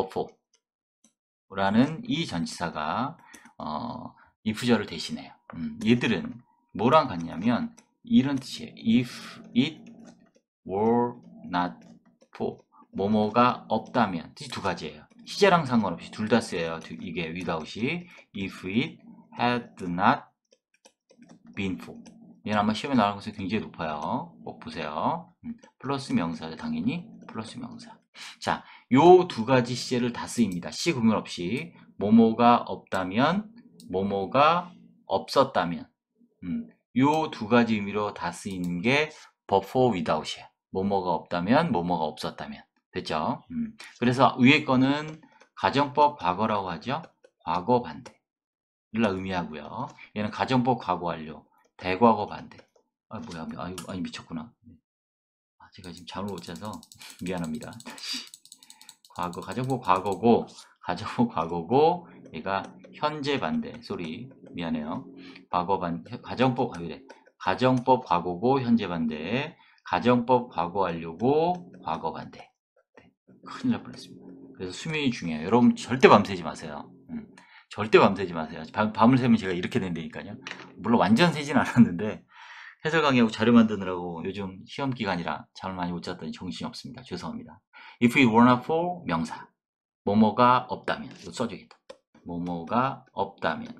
before라는 이 전치사가 if절을 대신해요. 얘들은 뭐랑 같냐면 이런 뜻이에요. If it were not for 뭐뭐가 없다면 뜻이 두 가지예요. 시제랑 상관없이 둘 다 쓰여요. 이게 without이 if it had not been for 얘는 아마 시험에 나올 가능성이 굉장히 높아요. 꼭 보세요. 플러스 명사죠. 당연히 플러스 명사. 자, 요 두 가지 시제를 다 쓰입니다. 시 구분 없이 뭐뭐가 없다면, 뭐뭐가 없었다면, 요 두 가지 의미로 다 쓰이는 게 before without이에요. 뭐뭐가 없다면, 뭐뭐가 없었다면. 됐죠? 그래서 위에 거는 가정법 과거라고 하죠. 과거 반대를 의미하고요. 얘는 가정법 과거 완료, 대과거 반대. 아 뭐야, 아니 미쳤구나. 아, 제가 지금 잠을 못 자서 미안합니다. 다시 과거, 가정법 과거고, 가정법 과거고, 얘가 현재 반대. 쏘리, 미안해요. 과거 반, 가정법, 그래. 가정법 과거고, 현재 반대. 가정법 과거 완료고, 과거 반대. 네, 큰일 날 뻔했습니다. 그래서 수면이 중요해요. 여러분 절대 밤새지 마세요. 절대 밤새지 마세요. 밤을 새면 제가 이렇게 된다니까요. 물론 완전 새진 않았는데 해설 강의하고 자료 만드느라고 요즘 시험 기간이라 잠을 많이 못 잤더니 정신이 없습니다. 죄송합니다. If it were not for 명사, 뭐뭐가 없다면, 이거 써줘야겠다. 뭐뭐가 없다면,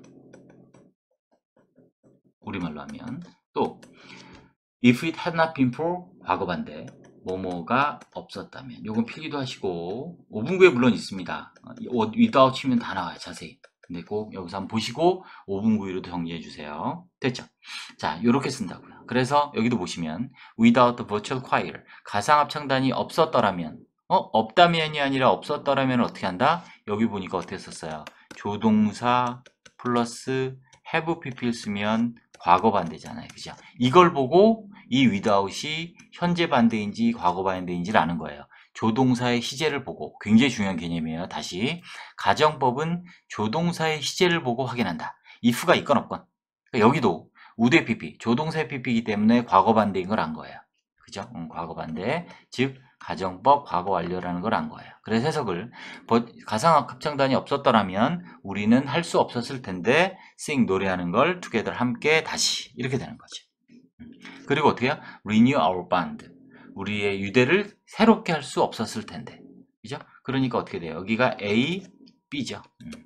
우리말로 하면. 또 if it had not been for 과거 반대, 뭐뭐가 없었다면. 요건 필기도 하시고 5분구에 물론 있습니다. without 치면 다 나와요. 자세히. 근데 꼭 여기서 한번 보시고 5분구이로도 정리해 주세요. 됐죠? 자, 요렇게 쓴다고요. 그래서 여기도 보시면 without the virtual choir, 가상합창단이 없었더라면, 없다면이 아니라 없었더라면 어떻게 한다? 여기 보니까 어떻게 썼어요? 조동사 플러스 have pp를 쓰면 과거 반대잖아요. 그죠? 이걸 보고 이 without이 현재 반대인지 과거 반대인지를 아는 거예요. 조동사의 시제를 보고, 굉장히 중요한 개념이에요. 다시, 가정법은 조동사의 시제를 보고 확인한다. if가 있건 없건. 그러니까 여기도 우대 pp, 조동사의 pp이기 때문에 과거 반대인 걸 안 거예요. 그죠? 과거 반대. 즉 가정법 과거 완료라는 걸 안 거예요. 그래서 해석을, 가상합창단이 없었더라면 우리는 할 수 없었을 텐데 sing 노래하는 걸 together 함께 다시 이렇게 되는 거죠. 그리고 어떻게 해요? renew our bond, 우리의 유대를 새롭게 할 수 없었을 텐데. 그죠? 그러니까 어떻게 돼요? 여기가 A, B죠.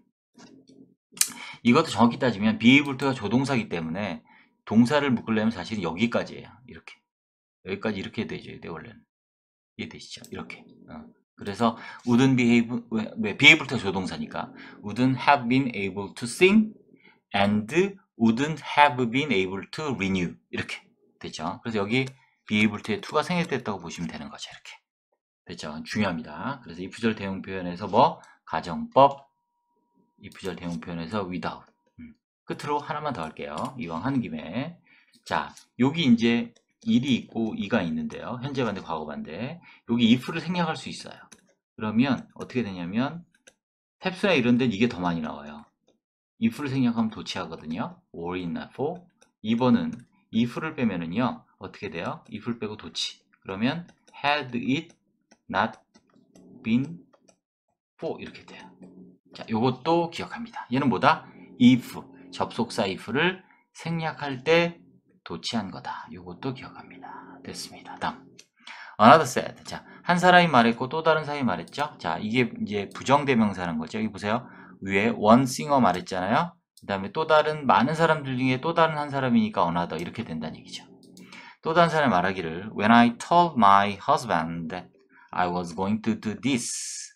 이것도 정확히 따지면 be able to가 조동사이기 때문에 동사를 묶으려면 사실은 여기까지예요. 이렇게. 여기까지 이렇게 되죠. 원래는. 이해되시죠? 이렇게. 그래서 wouldn't be able, 왜 be able to가 조동사니까 wouldn't have been able to sing and wouldn't have been able to renew, 이렇게 됐죠. 그래서 여기 be able to에 to가 생략됐다고 보시면 되는 거죠. 이렇게 됐죠. 중요합니다. 그래서 if절 대응 표현에서 뭐 가정법, if절 대응 표현에서 without. 끝으로 하나만 더 할게요. 이왕 하는 김에. 자, 여기 이제 1이 있고 2가 있는데요. 현재 반대, 과거 반대. 여기 if를 생략할 수 있어요. 그러면 어떻게 되냐면 탭스나 이런 데는 이게 더 많이 나와요. if를 생략하면 도치하거든요. or in not for. 2번은 if를 빼면은요. 어떻게 돼요? if를 빼고 도치. 그러면 had it not been for 이렇게 돼요. 자, 요것도 기억합니다. 얘는 뭐다? if, 접속사 if를 생략할 때 도치한 거다. 요것도 기억합니다. 됐습니다. 다음. another said. 자, 한 사람이 말했고 또 다른 사람이 말했죠? 자, 이게 이제 부정대명사라는 거죠. 여기 보세요. 위에 one singer 말했잖아요. 그 다음에 또 다른 많은 사람들 중에 또 다른 한 사람이니까 another 이렇게 된다는 얘기죠. 또 다른 사람이 말하기를 when I told my husband that I was going to do this,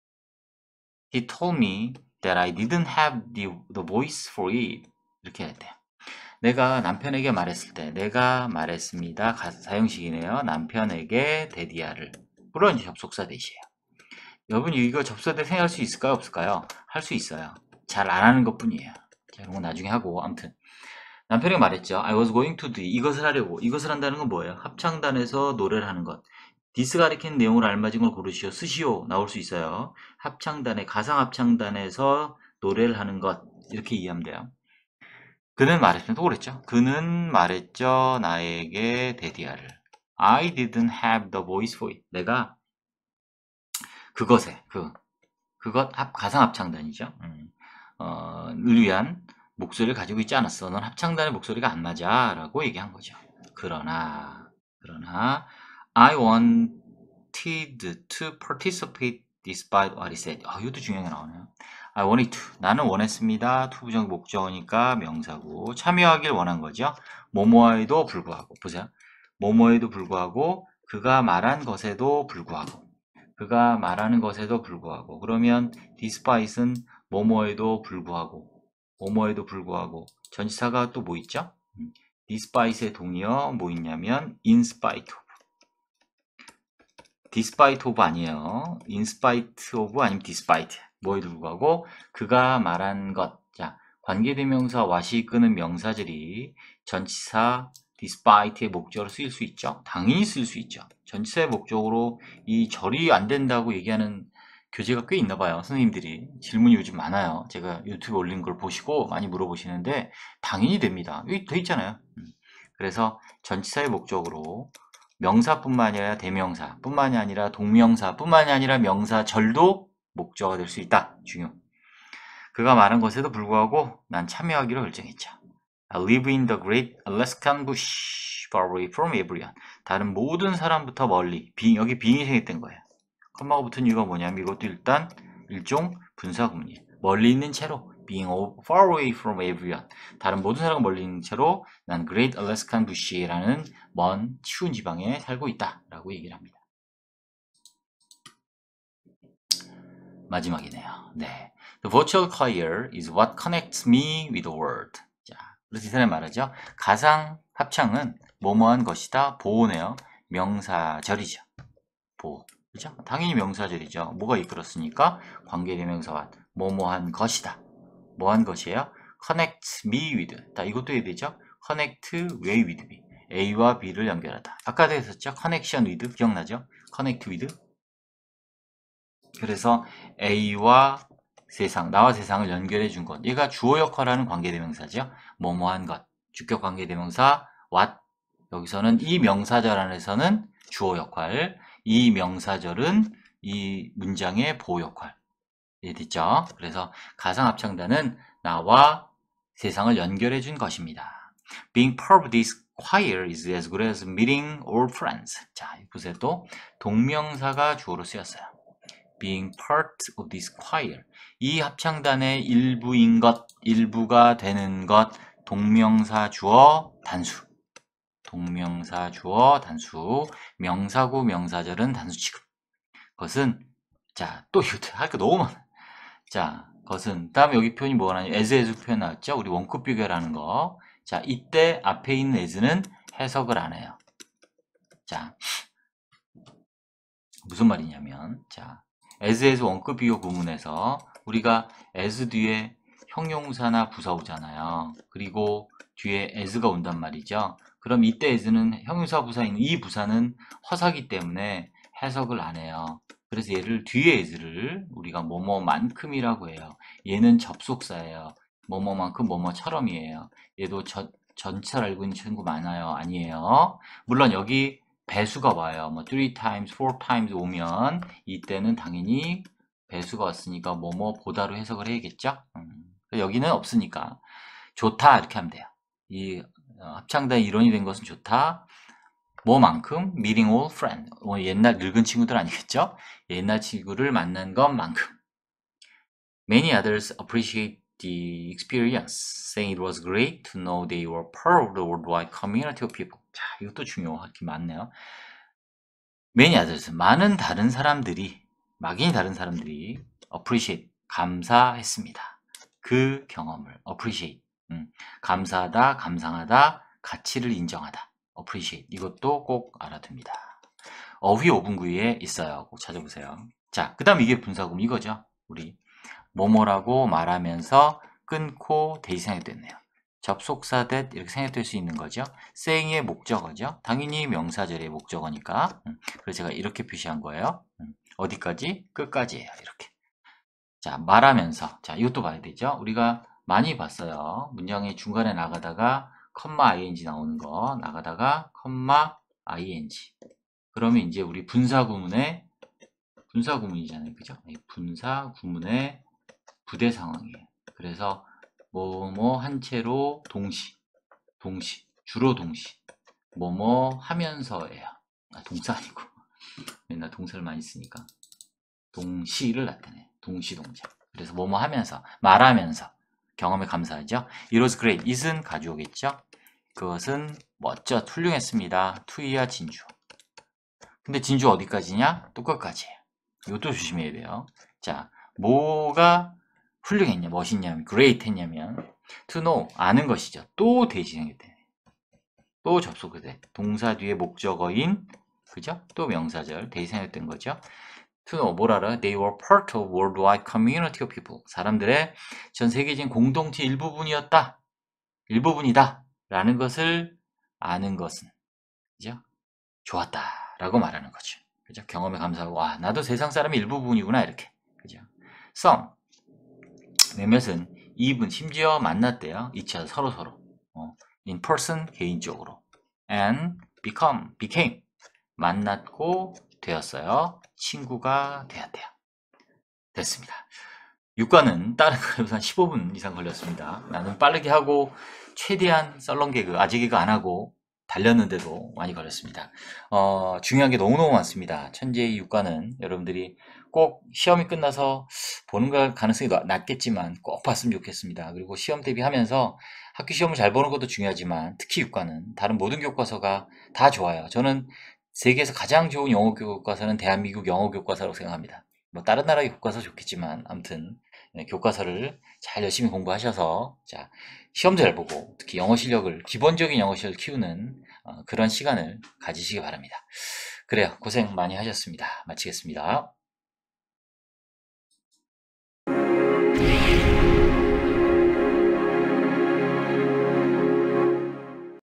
he told me that I didn't have the voice for it. 이렇게 해야 돼요. 내가 남편에게 말했을 때, 내가 말했습니다. 사형식이네요. 남편에게 데디아를. 물론 접속사 대시에요. 여러분 이거 접속사 대 생각할 수 있을까요? 없을까요? 할 수 있어요. 잘 안 하는 것 뿐이에요. 자, 이런 건 나중에 하고. 아무튼 남편에게 말했죠. I was going to do, 이것을 하려고. 이것을 한다는 건 뭐예요? 합창단에서 노래를 하는 것. 디스 가리키는 내용을 알맞은 걸 고르시오. 쓰시오. 나올 수 있어요. 합창단에, 가상합창단에서 노래를 하는 것. 이렇게 이해하면 돼요. 그는 말했죠. 또 그랬죠. 그는 말했죠. 나에게 데디아를. I didn't have the voice for it. 내가 그것에, 그것 가상합창단이죠. 를 위한 목소리를 가지고 있지 않았어. 넌 합창단의 목소리가 안 맞아. 라고 얘기한 거죠. 그러나, I wanted to participate despite what he said. 이것도 중요하게 나오네요. I wanted to. 나는 원했습니다. to 부정 목적어니까 명사고 참여하길 원한 거죠. 뭐뭐에도 불구하고 보세요. 뭐뭐에도 불구하고 그가 말한 것에도 불구하고 그가 말하는 것에도 불구하고 그러면 despite은 뭐뭐에도 불구하고 뭐뭐에도 불구하고 전치사가 또 뭐 있죠? despite의 동의어 뭐 있냐면 in spite of. despite of 아니에요. in spite of 아니면 despite. 뭐에도 불구하고 그가 말한 것. 자, 관계대명사 what이 이끄는 명사들이 전치사 despite의 목적으로 쓰일 수 있죠. 당연히 쓰일 수 있죠. 전치사의 목적으로 이 절이 안 된다고 얘기하는 교재가 꽤 있나 봐요. 선생님들이 질문이 요즘 많아요. 제가 유튜브에 올린 걸 보시고 많이 물어보시는데 당연히 됩니다. 여기 돼 있잖아요. 그래서 전치사의 목적으로 명사뿐만 아니라 대명사뿐만이 아니라 동명사뿐만이 아니라 명사절도 목적어가 될 수 있다. 중요. 그가 말한 것에도 불구하고 난 참여하기로 결정했죠. I live in the great Alaskan bush, far away from everyone. 다른 모든 사람부터 멀리. 여기 빙이 생겼던 거예요. 컴마가 붙은 이유가 뭐냐면 이것도 일단 일종 분사구문이에요. 멀리 있는 채로 being far away from everyone. 다른 모든 사람과 멀리 있는 채로 난 Great Alaskan Bush라는 먼 추운 지방에 살고 있다 라고 얘기를 합니다. 마지막이네요. 네. The virtual choir is what connects me with the world. 자, 그래서 이 사람이 말하죠. 가상 합창은 뭐뭐한 것이다. 보호네요. 명사절이죠. 보호. 그죠? 당연히 명사절이죠. 뭐가 이끌었으니까 관계대명사와 뭐뭐한 것이다. 뭐한 것이에요? connect me with. 자, 이것도 해야 되죠? connect way with me. A와 B를 연결하다. 아까도 했었죠? connection with. 기억나죠? connect with. 그래서 A와 세상, 나와 세상을 연결해 준 것. 얘가 주어 역할하는 관계대명사죠. 뭐뭐한 것. 주격 관계대명사 what. 여기서는 이 명사절 안에서는 주어 역할. 이 명사절은 이 문장의 보호 역할. 이해됐죠? 그래서 가상합창단은 나와 세상을 연결해 준 것입니다. Being part of this choir is as good as meeting old friends. 자, 보세요. 또 동명사가 주어로 쓰였어요. Being part of this choir. 이 합창단의 일부인 것, 일부가 되는 것, 동명사 주어 단수. 동명사 주어 단수. 명사구 명사절은 단수 취급. 그것은 자, 또 이거 할 거 너무 많아. 자, 것은 다음에 여기 표현이 뭐가 나냐? as 표현 나왔죠? 우리 원급 비교라는 거. 자, 이때 앞에 있는 as는 해석을 안 해요. 자, 무슨 말이냐면 자, as에서 원급 비교 구문에서 우리가 as 뒤에 형용사나 부사 오잖아요. 그리고 뒤에 as가 온단 말이죠. 그럼 이때 as는 형용사 부사인 이 부사는 허사기 때문에 해석을 안 해요. 그래서 얘를 뒤에 as를 우리가 뭐뭐만큼이라고 해요. 얘는 접속사예요. 뭐뭐만큼 뭐뭐처럼이에요. 얘도 전체를 알고 있는 친구 많아요. 아니에요. 물론 여기 배수가 와요. 뭐 3 times, 4 times 오면 이때는 당연히 배수가 왔으니까 뭐뭐 보다로 해석을 해야겠죠. 여기는 없으니까 좋다 이렇게 하면 돼요. 이 합창단의 이론이 된 것은 좋다. 뭐만큼 meeting old friend. 옛날 늙은 친구들 아니겠죠? 옛날 친구를 만난 것만큼. Many others appreciate the experience, saying it was great to know they were part of the worldwide community of people. 자, 이것도 중요하게 많네요. Many others, 많은 다른 사람들이, 막연히 다른 사람들이 appreciate, 감사했습니다. 그 경험을 appreciate, 감사하다, 감상하다, 가치를 인정하다. appreciate, 이것도 꼭 알아둡니다. 어휘 5분 구에 있어요. 꼭 찾아보세요. 자, 그 다음 이게 분사구문 이거죠. 우리 뭐뭐라고 말하면서 끊고 대시 생략됐네요. 접속사 that 이렇게 생략될 수 있는 거죠. saying의 목적어죠. 당연히 명사절의 목적어니까. 그래서 제가 이렇게 표시한 거예요. 어디까지? 끝까지예요. 이렇게. 자, 말하면서. 자, 이것도 봐야 되죠. 우리가 많이 봤어요. 문장의 중간에 나가다가 컴마 ing 나오는 거 나가다가 컴마 ing. 그러면 이제 우리 분사구문이잖아요. 그죠? 분사구문의 부대 상황이에요. 그래서 뭐뭐 한 채로 동시, 주로 동시, 뭐뭐 하면서예요. 동사 아니고 맨날 동사를 많이 쓰니까 동시를 나타내. 동시 동작. 그래서 뭐뭐 하면서, 말하면서 경험에 감사하죠. It was great. it은 가져오겠죠. 그것은 멋져, 훌륭했습니다. to이야 진주. 근데 진주 어디까지냐? 또 끝까지예요. 이것도 조심해야 돼요. 자, 뭐가 훌륭했냐, 멋있냐면, great 했냐면, to know, 아는 것이죠. 또 대신하게 돼. 또 접속이 돼. 동사 뒤에 목적어인, 그죠? 또 명사절, 대신했던 거죠. to know, 뭘 알아? They were part of worldwide community of people. 사람들의 전 세계적인 공동체 일부분이었다. 일부분이다. 라는 것을 아는 것은, 그죠? 좋았다. 라고 말하는 거죠. 그죠? 경험에 감사하고, 와, 나도 세상 사람의 일부분이구나. 이렇게. 그죠? some, 몇몇은 even, 심지어 만났대요. 이차 서로서로. in person, 개인적으로. and became, 만났고 되었어요. 친구가 되었대요. 됐습니다. 육과는 다른 거보다 한 15분 이상 걸렸습니다. 나는 빠르게 하고 최대한 썰렁 개그, 아재 개그 안 하고 달렸는데도 많이 걸렸습니다. 중요한 게 너무너무 많습니다. 천재의 육과는 여러분들이 꼭 시험이 끝나서 보는 걸 가능성이 낮겠지만 꼭 봤으면 좋겠습니다. 그리고 시험 대비하면서 학교 시험을 잘 보는 것도 중요하지만 특히 육과는 다른 모든 교과서가 다 좋아요. 저는 세계에서 가장 좋은 영어 교과서는 대한민국 영어 교과서라고 생각합니다. 뭐 다른 나라의 교과서 좋겠지만 아무튼 교과서를 잘 열심히 공부하셔서 자 시험도 잘 보고 특히 영어 실력을 기본적인 영어 실력을 키우는 그런 시간을 가지시기 바랍니다. 그래요. 고생 많이 하셨습니다. 마치겠습니다.